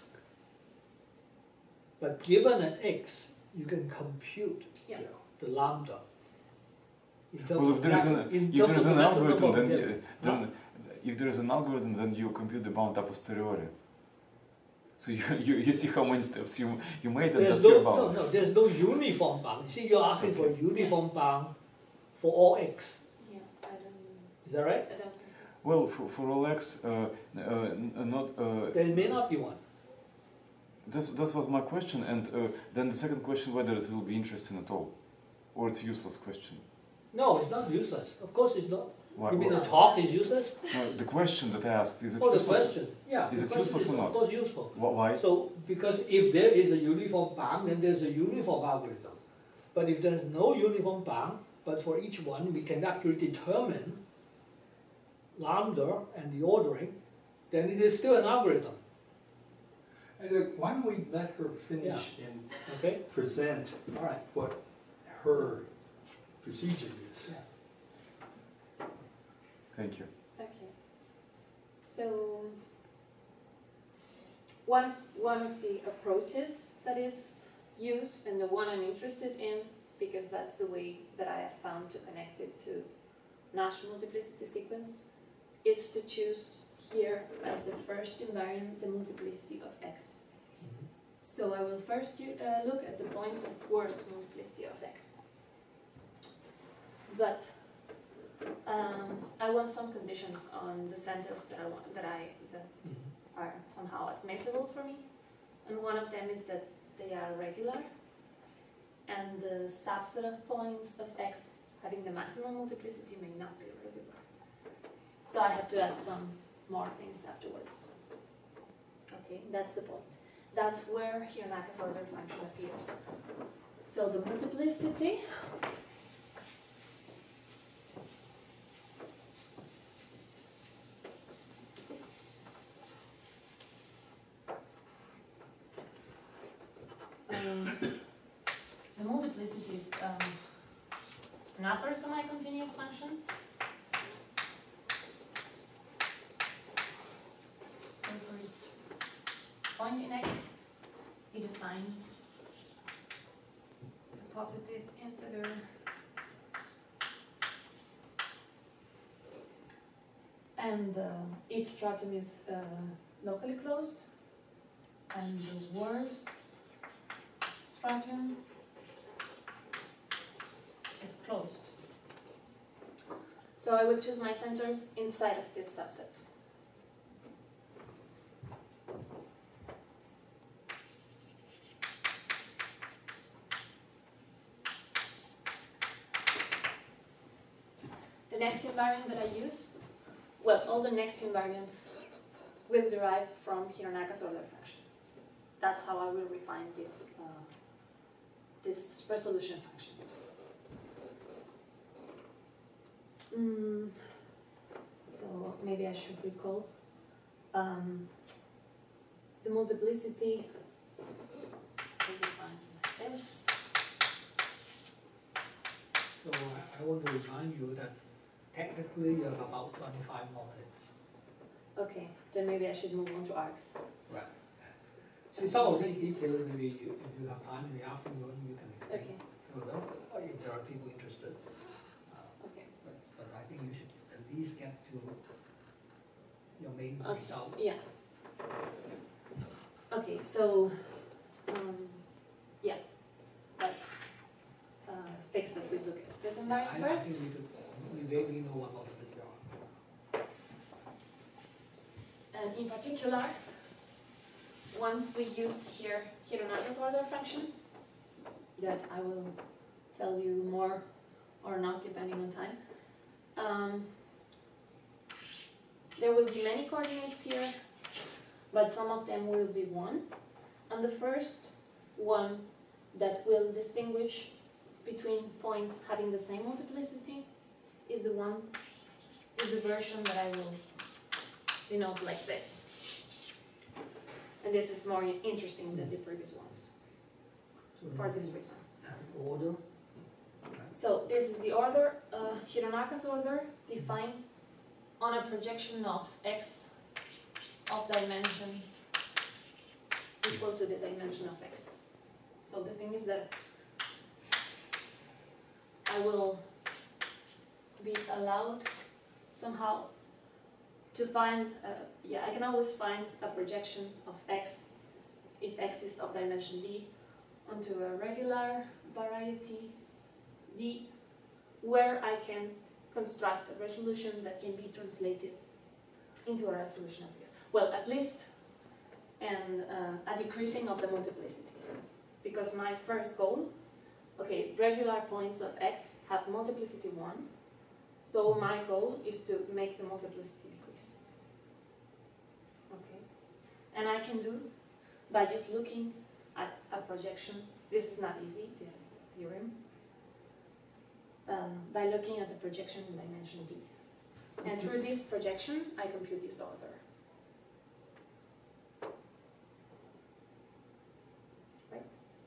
But given an x, you can compute Yeah. the lambda. In terms Well, of if there is max- in if terms there is of an the maximum algorithm, number of then, variables. then if there is an algorithm, then you compute the bound a posteriori. So you see how many steps you made, and There's that's your no, bound. no, there's no uniform bound. You see, you're asking for a uniform bound for all x. Yeah, I don't. Is that right? I don't think so. Well, for all x, not. There may not be one. That was my question, and then the second question, whether it will be interesting at all, or it's a useless question. No, it's not useless. Of course it's not. Why, You mean why- the talk is useless? no, the question that I asked, is it Oh, the useless? question, yeah. Is the it question useless is or not? Of course useful. Why? So, because if there is a uniform bound, then there's a uniform algorithm. But if there's no uniform bound, but for each one we can actually determine lambda and the ordering, then it is still an algorithm, And why don't we let her finish and okay? present All right. what her procedure is? Yeah. Thank you. Okay. So one of the approaches that is used, and the one I'm interested in, because that's the way that I have found to connect it to Nash multiplicity sequence, is to choose here as the first invariant the multiplicity of x. So I will first look at the points of worst multiplicity of x. But I want some conditions on the centers that are somehow admissible for me, and one of them is that they are regular, and the subset of points of x having the maximum multiplicity may not be regular. So I have to add some more things afterwards. Okay, that's the point. That's where Hironaka's order function appears. So the multiplicity the multiplicity is an upper semi-continuous function. So for each point in x, it assigns a positive integer and each stratum is locally closed, and the worst stratum is closed. So I will choose my centers inside of this subset. The next invariant that I use, well, all the next invariants will derive from Hironaka's order function. That's how I will refine this this resolution function. So maybe I should recall the multiplicity is defined like this. So I want to remind you that technically you have about 25 more minutes. Okay, then maybe I should move on to arcs. Right. See, some of these details, maybe if you have time in the afternoon, you can Okay. go there, or if there are people interested. Okay. But I think you should at least get to your main Okay. result. Yeah. Okay, so yeah, let's fix it. We look at this invariant I first. think we vaguely know about it later on. And in particular, once we use here Hironaka's order function, that I will tell you more or not depending on time, there will be many coordinates here, but some of them will be 1. And the first one that will distinguish between points having the same multiplicity is the version that I will denote like this. And this is more interesting than the previous ones for this reason. Order. So this is the order, Hironaka's order, defined on a projection of x of dimension equal to the dimension of x. So the thing is that I will be allowed somehow to find, I can always find a projection of x, if x is of dimension d, onto a regular variety d, where I can construct a resolution that can be translated into a resolution of this. Well, at least and a decreasing of the multiplicity. Because my first goal, okay, regular points of x have multiplicity 1, so my goal is to make the multiplicity decrease. Okay, and I can do by just looking at a projection. This is not easy, this is a theorem. By looking at the projection in dimension d. And through this projection, I compute this order. Right?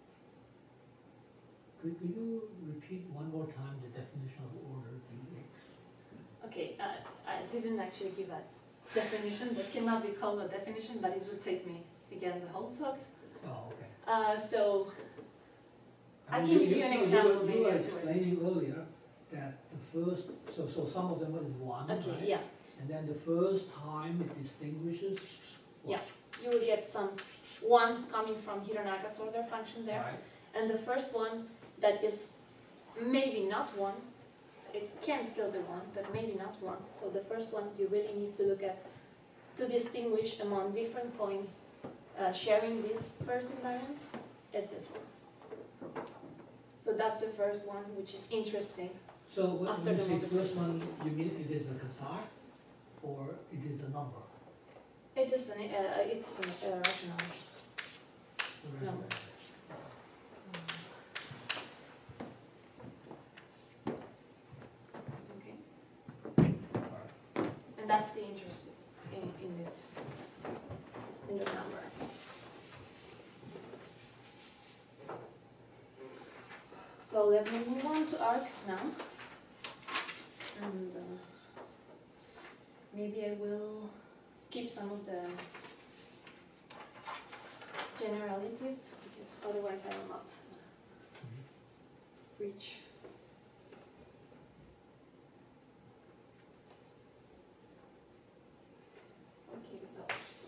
Could you repeat one more time the definition of order dx? Okay, I didn't actually give a definition. That cannot be called a definition, but it will take me, again, the whole talk. Oh, okay. So I mean, can give you an example maybe You were afterwards. explaining earlier that the first, so some of them is 1, Okay, right? yeah. And then the first time it distinguishes what? Yeah. You will get some ones coming from Hironaka's order function there. Right. And the first one that is maybe not 1, it can still be 1, but maybe not 1. So the first one you really need to look at to distinguish among different points sharing this first invariant is this one. So that's the first one, which is interesting. So when After you the say first multiplicity. one, you mean it is a Casar or it is a number? It is it's a rational. No. Okay. And that's the interest in this number. So let me move on to arcs now, and maybe I will skip some of the generalities because otherwise I will not reach. Okay, so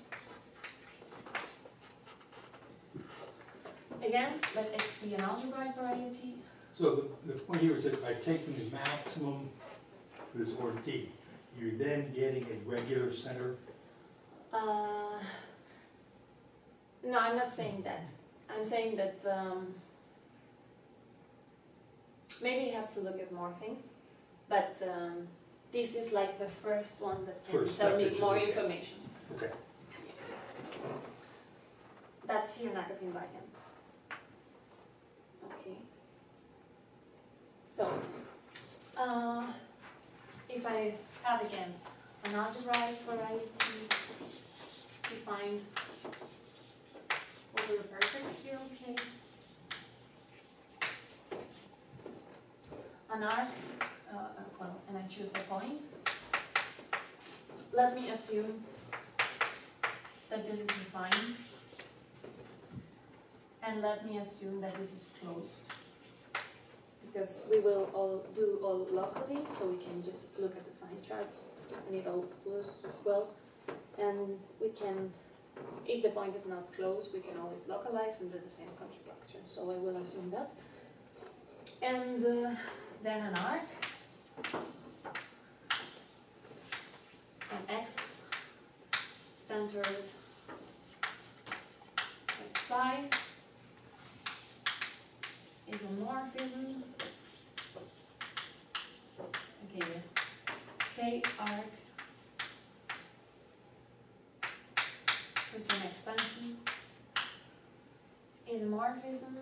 again, let X be an algebraic variety. So the point here is that by taking the maximum for this order D, you're then getting a regular center. No, I'm not saying that. I'm saying that maybe you have to look at more things, but this is like the first one that can First tell step me that you more look at. information. Okay. That's Hironaka's invariant. Okay. So, if I have again an algebraic variety defined over the perfect here, okay. An arc, well, and I choose a point. Let me assume that this is defined. And let me assume that this is closed. Because we will all do all locally, so we can just look at the fine charts and it all goes well. And we can, if the point is not closed, we can always localize and do the same construction. So I will assume that. And then an arc, an x centered at psi is a morphism. Okay, K arc presents expansion, isomorphism,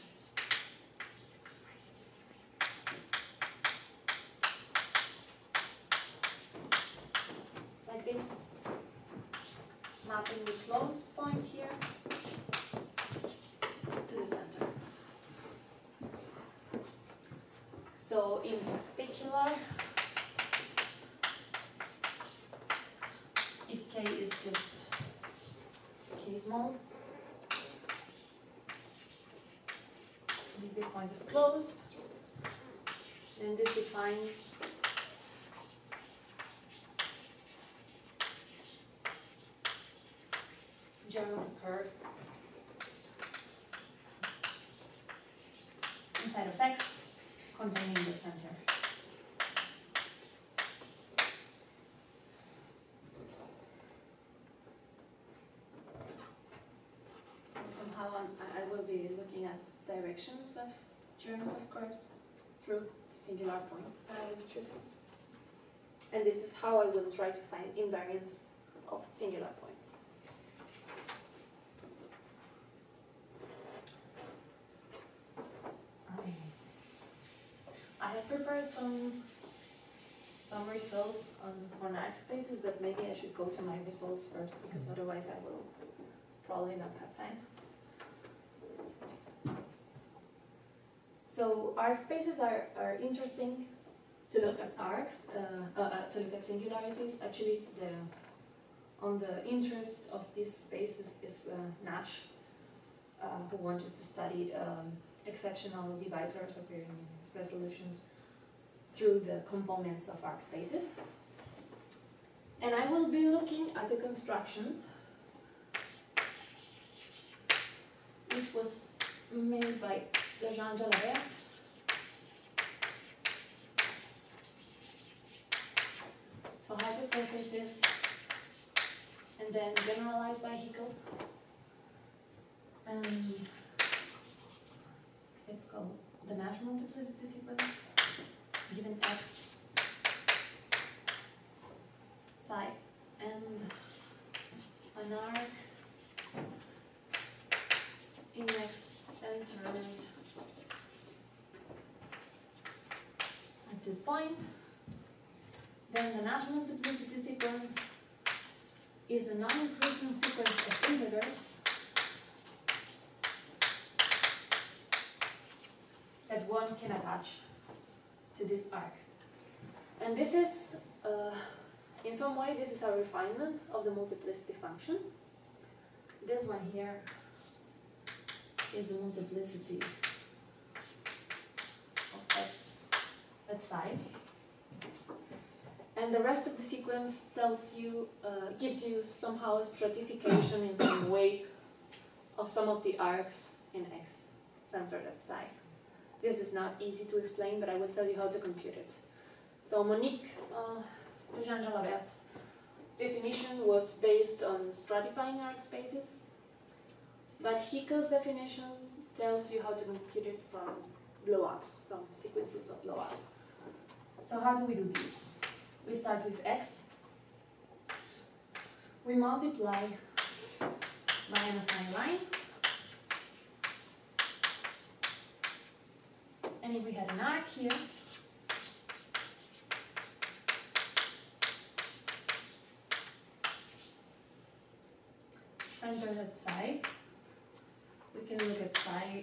like this, mapping the closed point here to the center. So in particular, if K is just K small, if this point is closed, then this defines germ of a curve inside of X containing the center. Somehow I will be looking at directions of germs of curves through the singular point that I will be choosing. And this is how I will try to find invariance of singular points. I have prepared some results on arc spaces, but maybe I should go to my results first, because otherwise I will probably not have time. So arc spaces are interesting to look at arcs, to look at singularities. Actually, on the interest of these spaces is Nash, who wanted to study exceptional divisors appearing in resolutions through the components of arc spaces. And I will be looking at a construction which was made by Legendre-Jalabert for hypersurfaces and then generalized by Hickel. It's called the Nash multiplicity sequence given X, psi, and an arc in X centered at this point. Then the Nash multiplicity sequence is a non-increasing sequence of integers that one can attach to this arc. And this is, in some way, this is a refinement of the multiplicity function. This one here is the multiplicity of X at psi. And the rest of the sequence tells you, gives you somehow a stratification in some way of some of the arcs in X centered at psi. This is not easy to explain, but I will tell you how to compute it. So Monique Legendre-Jalabert's definition was based on stratifying arc spaces, but Hickel's definition tells you how to compute it from blow-ups, from sequences of blow-ups. So how do we do this? We start with X. We multiply by an affine line. And if we had an arc here, centered at psi, we can look at psi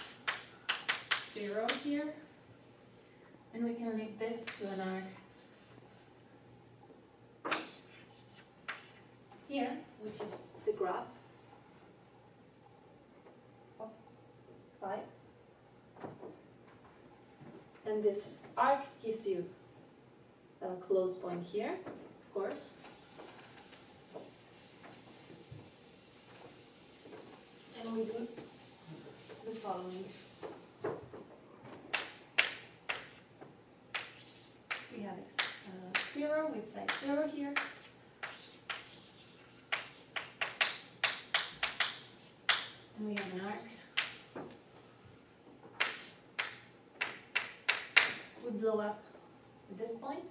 0 here, and we can link this to an arc here, which is the graph of phi. And this arc gives you a close point here, of course. And we do the following. We have 0 with side 0 here. And we have an arc. We blow up at this point.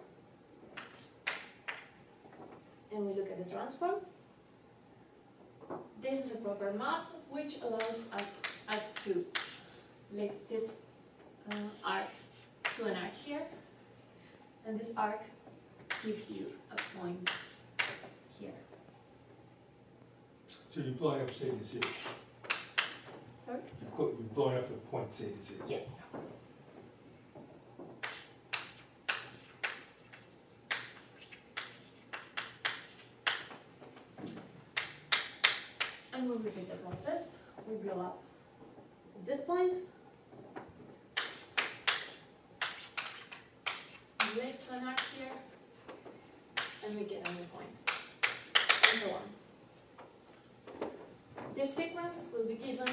And we look at the transform. this is a proper map which allows us to lift this arc to an arc here, and this arc gives you a point here. So you're blowing up zeta 0. Sorry? You're blowing up the point zeta 0. Yeah. And we'll repeat the process. We blow up at this point, we lift to an arc here, and we get a new point, and so on. This sequence will be given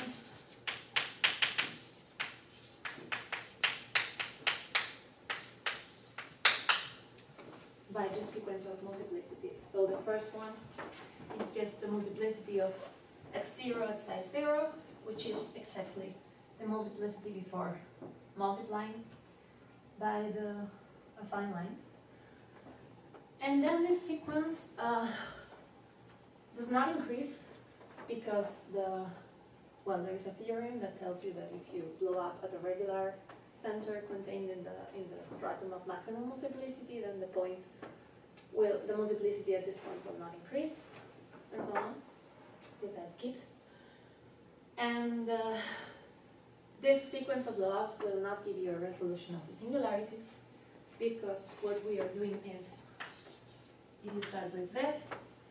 by this sequence of multiplicities. So the first one is just the multiplicity of x0 at size 0, which is exactly the multiplicity before multiplying by the affine line. And then this sequence does not increase because there is a theorem that tells you that if you blow up at a regular center contained in the stratum of maximum multiplicity, then the multiplicity at this point will not increase, and so on. This I skipped. And this sequence of blow-ups will not give you a resolution of the singularities, because what we are doing is, if you start with this,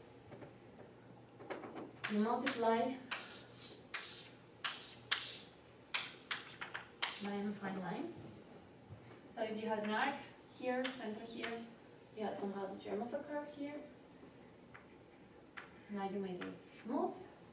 you multiply by an affine line. So if you had an arc here, center here, you had somehow the germ of a curve here. Now you make it smooth.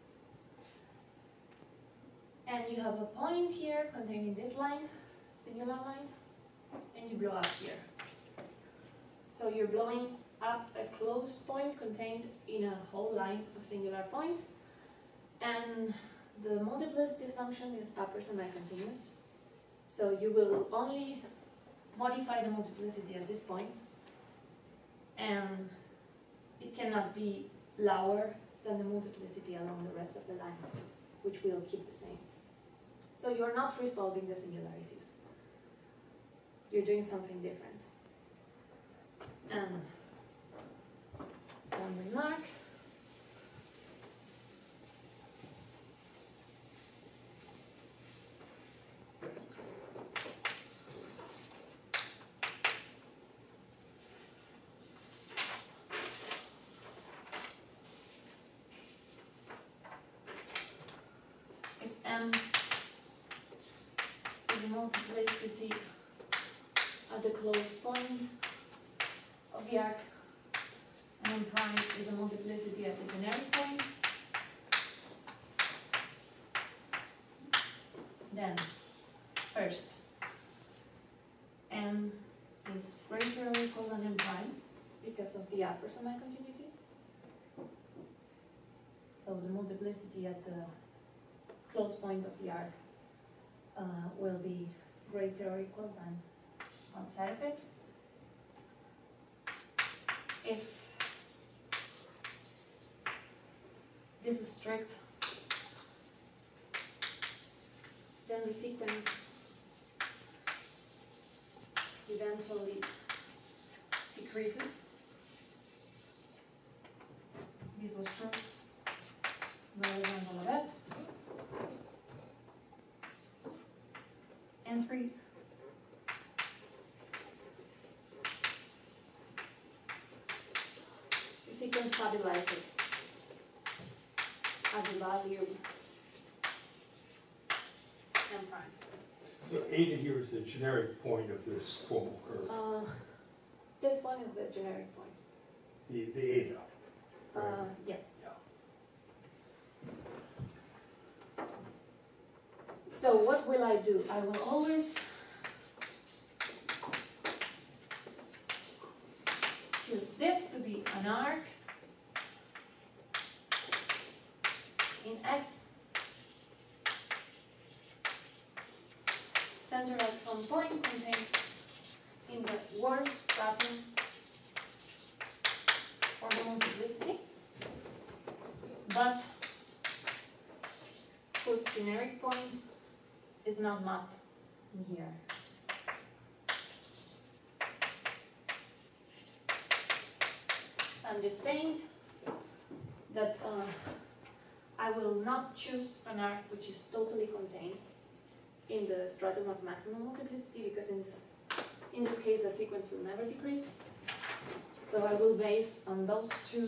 And you have a point here containing this line, singular line, and you blow up here. So you're blowing up a closed point contained in a whole line of singular points, and the multiplicity function is upper semi-continuous. So you will only modify the multiplicity at this point, and it cannot be lower than the multiplicity along the rest of the line, which will keep the same. So you're not resolving the singularities. You're doing something different. And one remark. If M is a multiplicity at the closed point of the arc, and M prime is a multiplicity at the generic point, then first M is greater or equal than M prime because of the upper semi-continuity. So the multiplicity at the closed point of the arc will be greater or equal than outside of it. If this is strict, then the sequence eventually decreases. This was proof by Lejean Bollavet. And 3. The sequence stabilizes at the value M prime. So eta here is the generic point of this formal curve. This one is the generic point. The eta. Right? Yeah. Yeah. So what will I do? I will always choose this to be an arc in S, center at some point contained in the worst stratum for the multiplicity, but whose generic point is not mapped in here. So I'm just saying that I will not choose an arc which is totally contained in the stratum of maximum multiplicity, because in this case the sequence will never decrease. So I will base on those two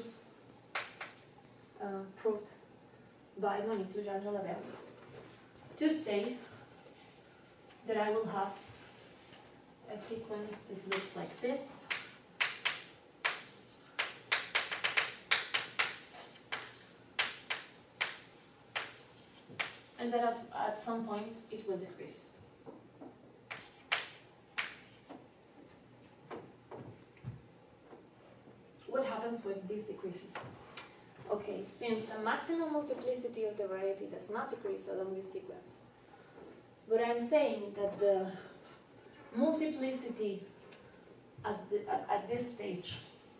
proved by Monique Legendre-Laverne to say that I will have a sequence that looks like this. And that at some point it will decrease. What happens when this decreases? Okay, since the maximum multiplicity of the variety does not decrease along this sequence, but I'm saying that the multiplicity at this stage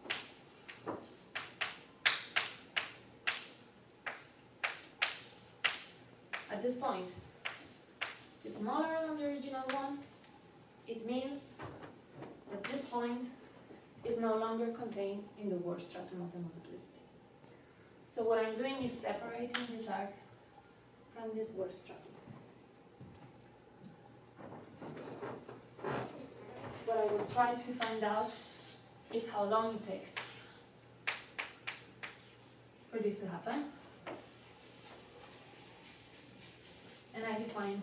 at this point is smaller than the original one, it means that this point is no longer contained in the worst stratum of the multiplicity. So what I'm doing is separating this arc from this worst stratum. What I will try to find out is how long it takes for this to happen. And I define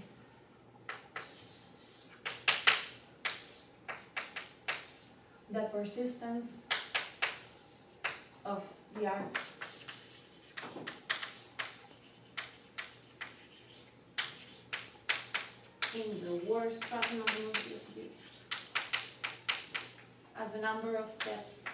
the persistence of the arc in the worst stratum of the multiplicity as the number of steps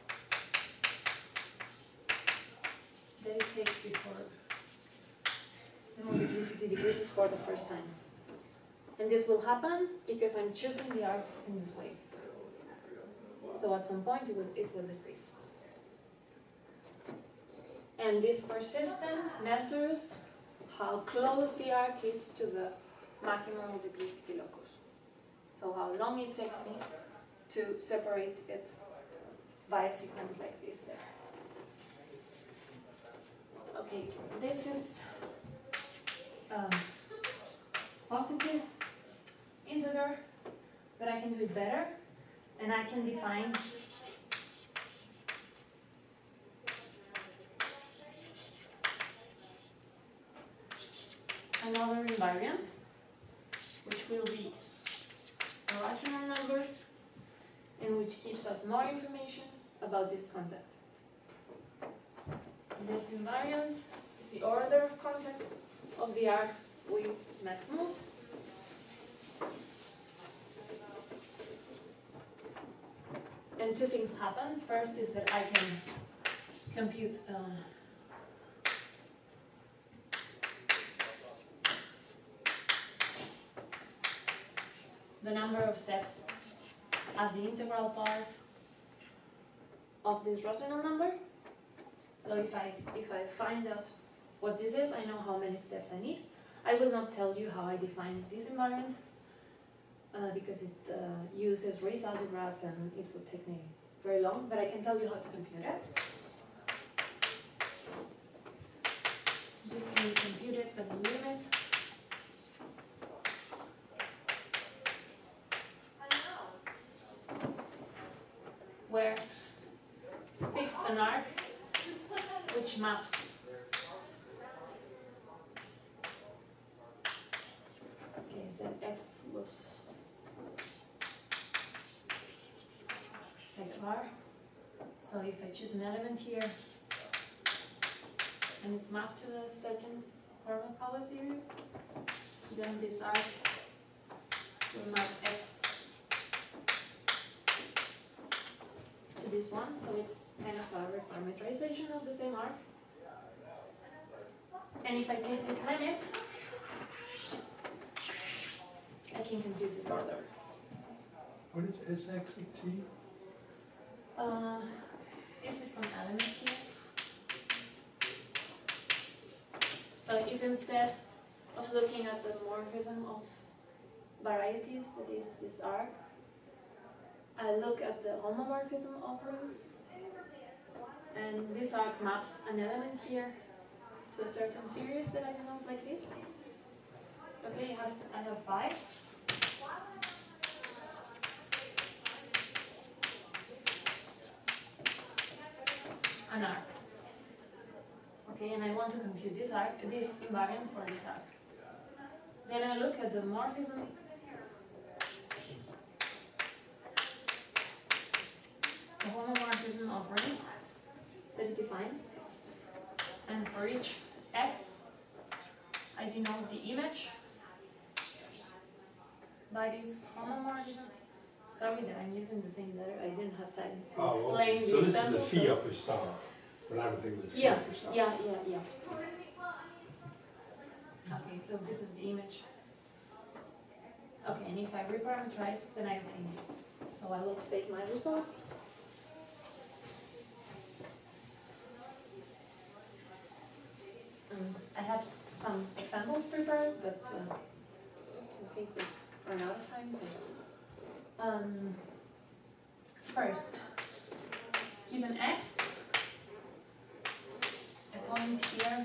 that it takes before the multiplicity decreases for the first time. And this will happen because I'm choosing the arc in this way. So at some point it will decrease. And this persistence measures how close the arc is to the maximum multiplicity locus. So how long it takes me to separate it by a sequence like this there. Okay, this is positive integer, but I can do it better, and I can define another invariant, which will be a rational number, and which gives us more information about this contact. This invariant is the order of contact of the arc with max mult. And two things happen. First is that I can compute the number of steps as the integral part of this rational number. So if I find out what this is, I know how many steps I need. I will not tell you how I define this invariant because it uses raised algebras and it would take me very long, but I can tell you how to compute it. This can be computed as a limit where fixed an arc which maps x was like r. So if I choose an element here and it's mapped to a certain form of power series, then this arc will map x to this one. So it's kind of a reparametrization of the same arc. And if I take this limit, I can compute this order. What is Sx of t? This is some element here. So if instead of looking at the morphism of varieties, that is this arc. I look at the homomorphism of rings, and this arc maps an element here to a certain series that I denote like this. Okay, I have 5. An arc. Okay, and I want to compute this arc, this invariant for this arc. Then I look at the morphism the homomorphism of rings that it defines. And for each x, I denote the image by this homomorphism. Sorry that I'm using the same letter. I didn't have time to explain So the this example. is the phi upper star, but I don't think it was phi Yeah, upper star. yeah. Okay, so this is the image. Okay, and if I reparameterize, then I obtain this. So I will state my results. I have some examples prepared, but I think we run out of time. So, first, given x, a point here,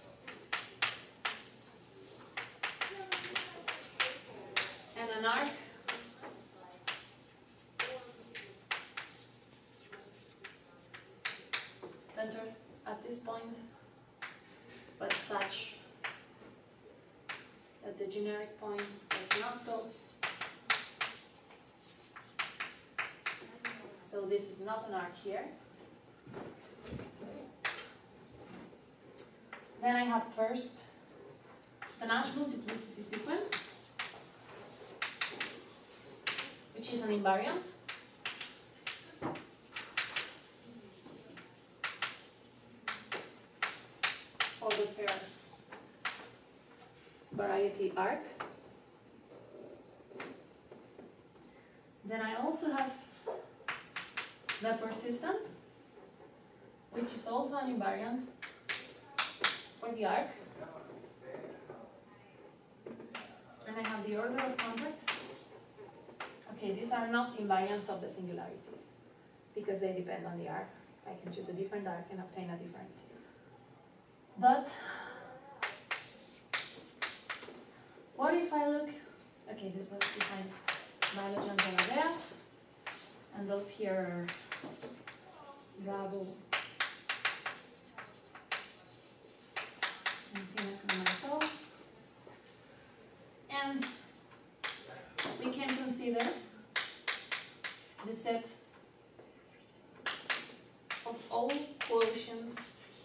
and an arc centered at this point, but such that the generic point does not go. So this is not an arc here. Then I have first the Nash multiplicity sequence, which is an invariant. For the pair variety arc. Then I also have the persistence, which is also an invariant for the arc. And I have the order of contact. Okay, these are not invariants of the singularities, because they depend on the arc. I can choose a different arc and obtain a different. But what if I look, okay, this was behind Milojan and Aravea, and those here are Gabo and Thinas and myself. And we can consider the set of all quotients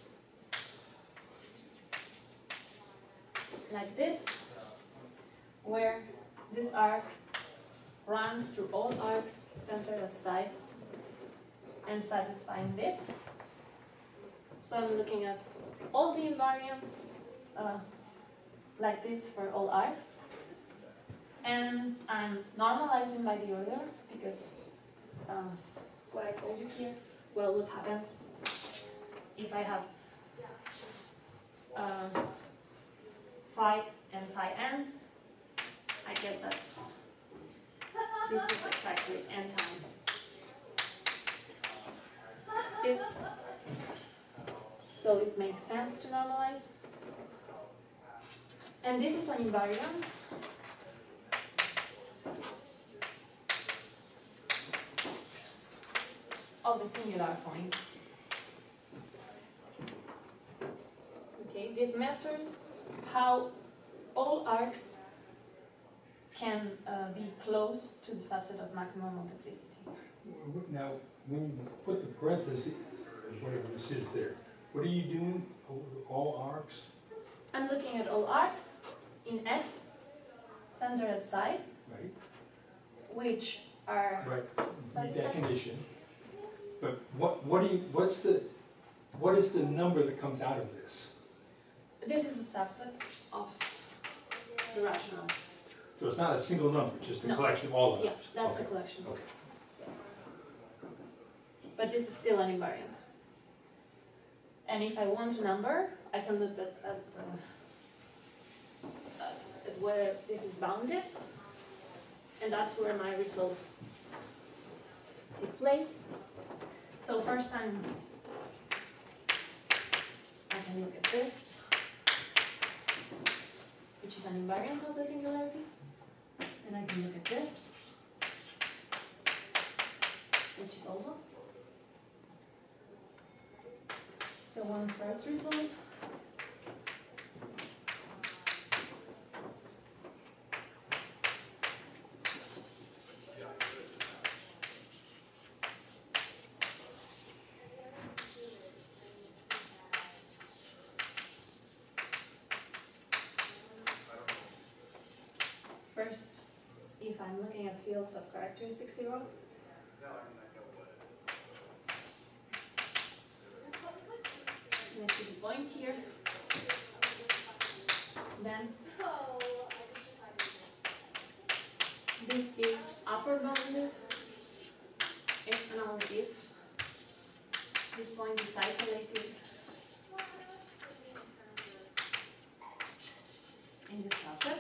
like this, where this arc runs through all arcs centered at side and satisfying this. So I'm looking at all the invariants like this for all arcs, and I'm normalizing by the order, because what I told you here, well, what happens if I have phi and phi n, I get that this is exactly n times this, so it makes sense to normalize. And this is an invariant of the singular point. Okay, this measures how all arcs can be close to the subset of maximum multiplicity. Now, when you put the parentheses, or whatever this is there, what are you doing? All arcs? I'm looking at all arcs in X, centered at side, Right, which are right, meet that satisfied. condition. But what is the number that comes out of this? This is a subset of the rationals. So it's not a single number, it's just a No. collection of all the Yeah, numbers? that's a Okay. collection. Okay. Yes. But this is still an invariant. And if I want a number, I can look at where this is bounded, and that's where my results take place. So first I can look at this, which is an invariant of the singularity, and I can look at this, which is also. So one first result. First, if I'm looking at fields of characteristic 0, and I choose a point here, then this is upper bounded if and only if this point is isolated in this subset.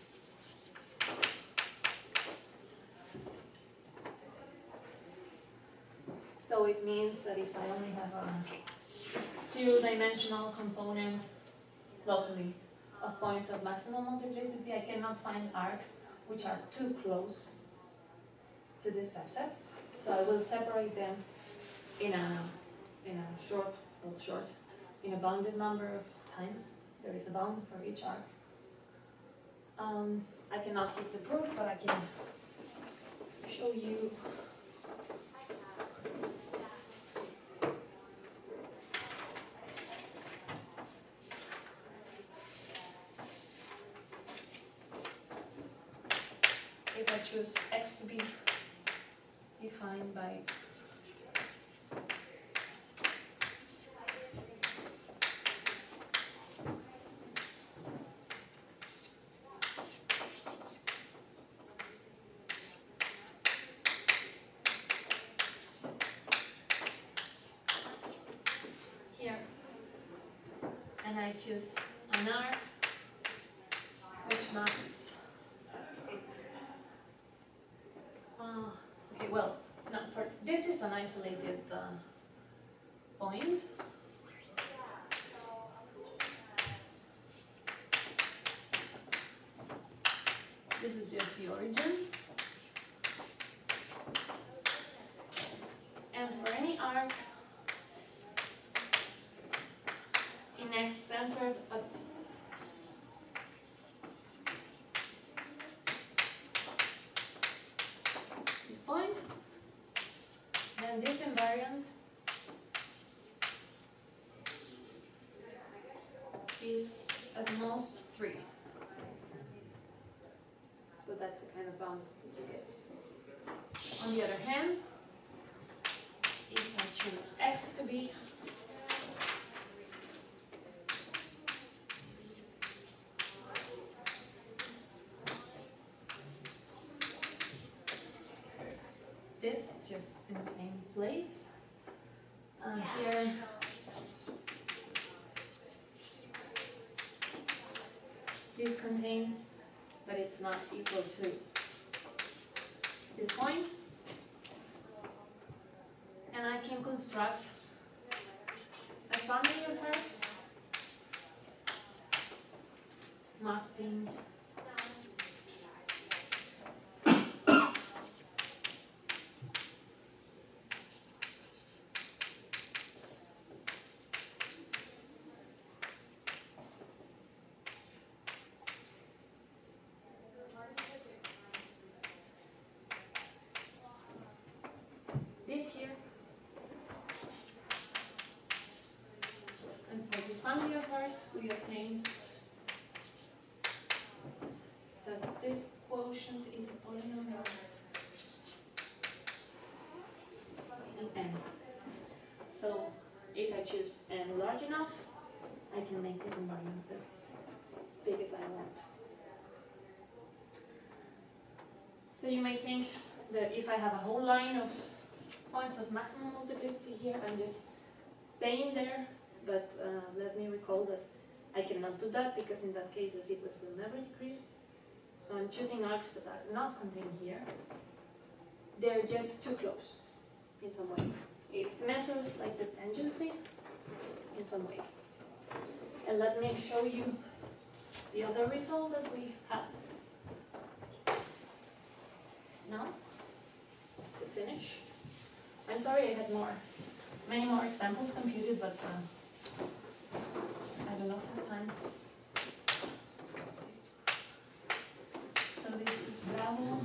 So it means that if I only have a zero-dimensional component locally of points of maximal multiplicity, I cannot find arcs which are too close to this subset. So I will separate them in a in a bounded number of times. There is a bound for each arc. I cannot keep the proof, but I can show you. If I choose x to be defined by here, and I choose an arc which maps. Okay, well, no, for this is an isolated point. This is just the origin. And for any arc in X centered at this point, then this invariant is at most 3. So that's the kind of bounds that you get. On the other hand, if I choose X to be this, just in the same place, here this contains, but it's not equal to this point, and I can construct a family of arcs mapping this here, and for this family of arcs we obtain that this quotient is a polynomial in n. So if I choose n large enough, I can make this invariant as big as I want. So you may think that if I have a whole line of points of maximum multiplicity here, I'm just staying there, but let me recall that I cannot do that, because in that case the sequence will never decrease. So I'm choosing arcs that are not contained here. They're just too close in some way. It measures like the tangency in some way. And let me show you the other result that we have. Now, to finish. I'm sorry I had many more examples computed, but I do not have time. So this is Bravo.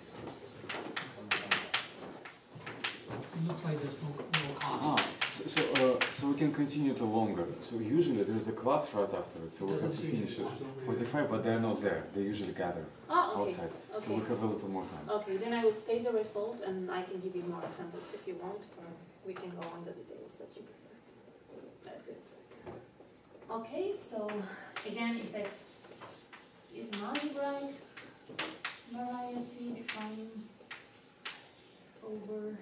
It looks like there's no Ah, so we can continue to longer. So usually there's a class right after it, so we have to finish at 45, but they're not there. They usually gather outside. So we have a little more time. Okay, then I will state the result and I can give you more examples if you want, or we can go on the details that you prefer. That's good. Okay, so again, if X is an algebraic variety defined over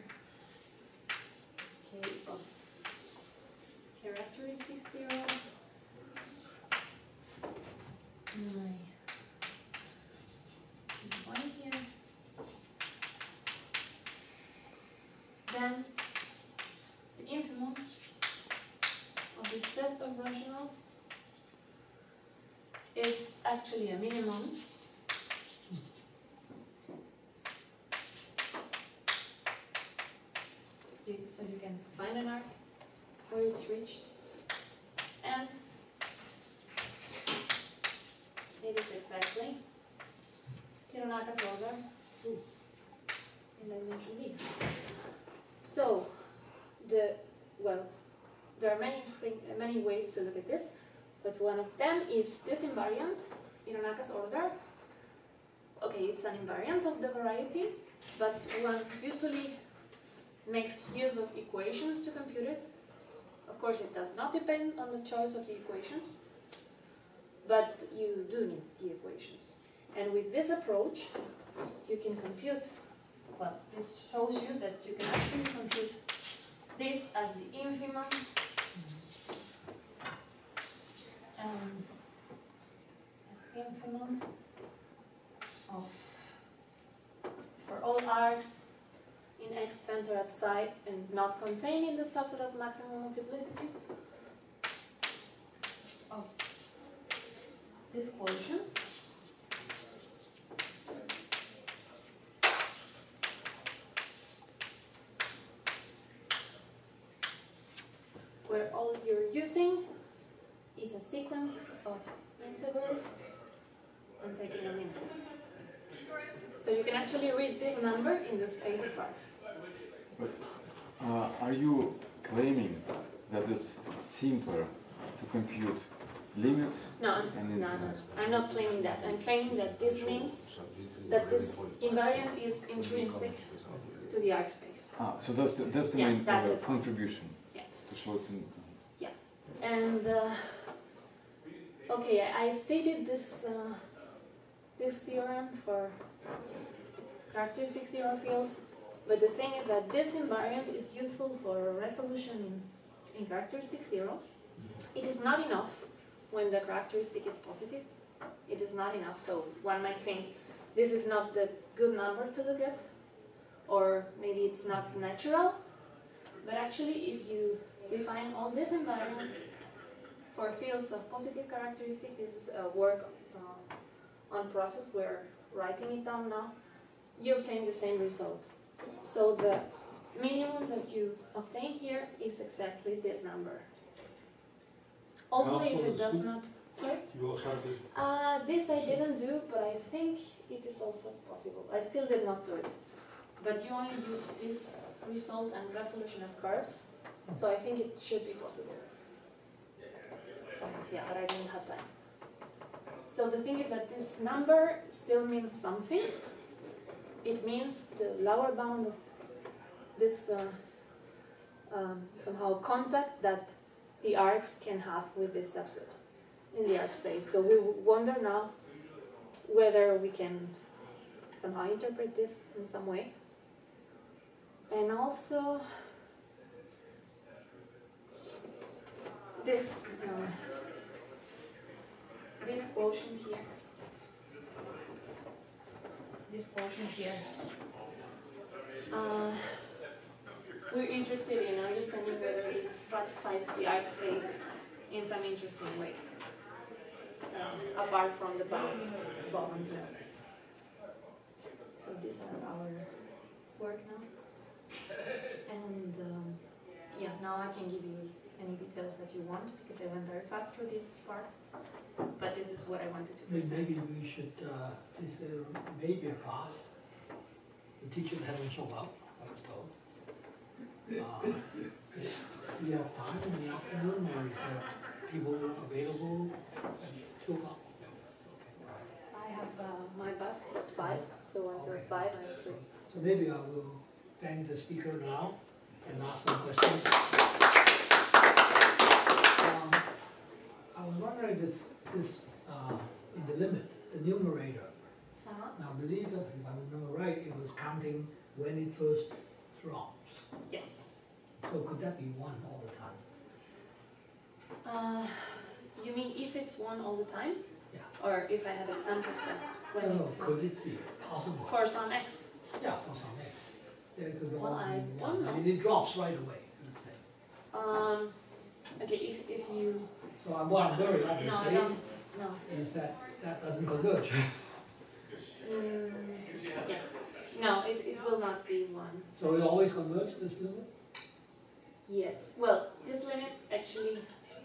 K of characteristic 0, and I choose 1 here, then the infimum of this set of rationals is actually a minimum so you can find an arc where it's reached, and it is exactly Hironaka's order in dimension D. So there are many ways to look at this, but one of them is this invariant, Hironaka's order. Okay, it's an invariant of the variety, but one usually makes use of equations to compute it. Of course, it does not depend on the choice of the equations, but you do need the equations. And with this approach, you can compute, well, this shows you that you can actually compute this as the infimum of, for all arcs in X center at psi and not contained in the subset of maximum multiplicity of these quotients. Where all you're using is a sequence of integers and taking a limit. So you can actually read this number in the space of arcs. But are you claiming that it's simpler to compute limits? No, I'm not claiming that. I'm claiming that this means that this invariant is intrinsic to the arc space. Ah, so that's the Yeah, main that's the contribution Yeah. to show it's in. Yeah, and okay, I stated this this theorem for characteristic 0 fields, but the thing is that this invariant is useful for resolution in characteristic 0. It is not enough when the characteristic is positive. It is not enough, so one might think this is not the good number to look at, or maybe it's not natural, but actually if you define all these invariants for fields of positive characteristic, this is a work on process, we're writing it down now, you obtain the same result. So the minimum that you obtain here is exactly this number. Only if it does not. Sorry? You also have the This I didn't do, but I think it is also possible. I still did not do it. But you only use this result and resolution of curves, so I think it should be possible. Yeah, but I didn't have time. So the thing is that this number still means something. It means the lower bound of this somehow contact that the arcs can have with this subset in the arc space. So we wonder now whether we can somehow interpret this in some way. And also this this quotient here this portion here. We're interested in understanding whether this stratifies the arc space in some interesting way, apart from the bounds above and below. So these are our work now. And yeah, now I can give you any details that you want, because I went very fast through this part. But this is what I wanted to present. Maybe we should, is there maybe a class? The teacher hasn't shown up, I was told. Do you have time in the afternoon, or is there people available at 2 o'clock? I have my bus is at 5, so until 5 I'm free. So maybe I will thank the speaker now and ask some questions. I was wondering this in the limit, the numerator. Now I believe that if I remember right, it was counting when it first drops. Yes. So could that be 1 all the time? You mean if it's 1 all the time? Yeah. Or if I have a sample step when No, it's could it be possible? for some x? Yeah, for some X. Yeah, it could be Well, only I 1. don't I know. mean, it drops right away, let's say. Okay, if you... So what I'm worried about No, I saying don't. No. is that that doesn't converge. Yeah. No, it will not be 1. So it always converges, this limit? Yes. Well, this limit actually...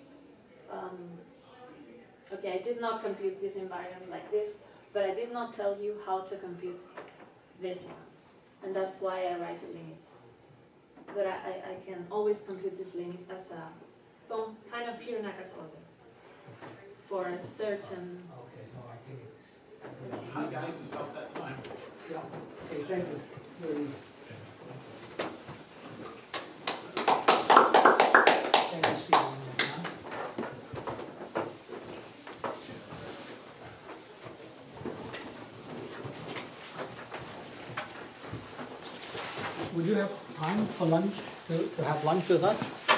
okay, I did not compute this invariant like this, but I did not tell you how to compute this one. And that's why I write a limit. But I can always compute this limit as some kind of Hiranagas order for a certain... Okay, no, I think it's... Hi guys, it's about that time. Yeah, okay, thank you. Very... Thank you, Stephen. Would you have time for lunch, to have lunch with us?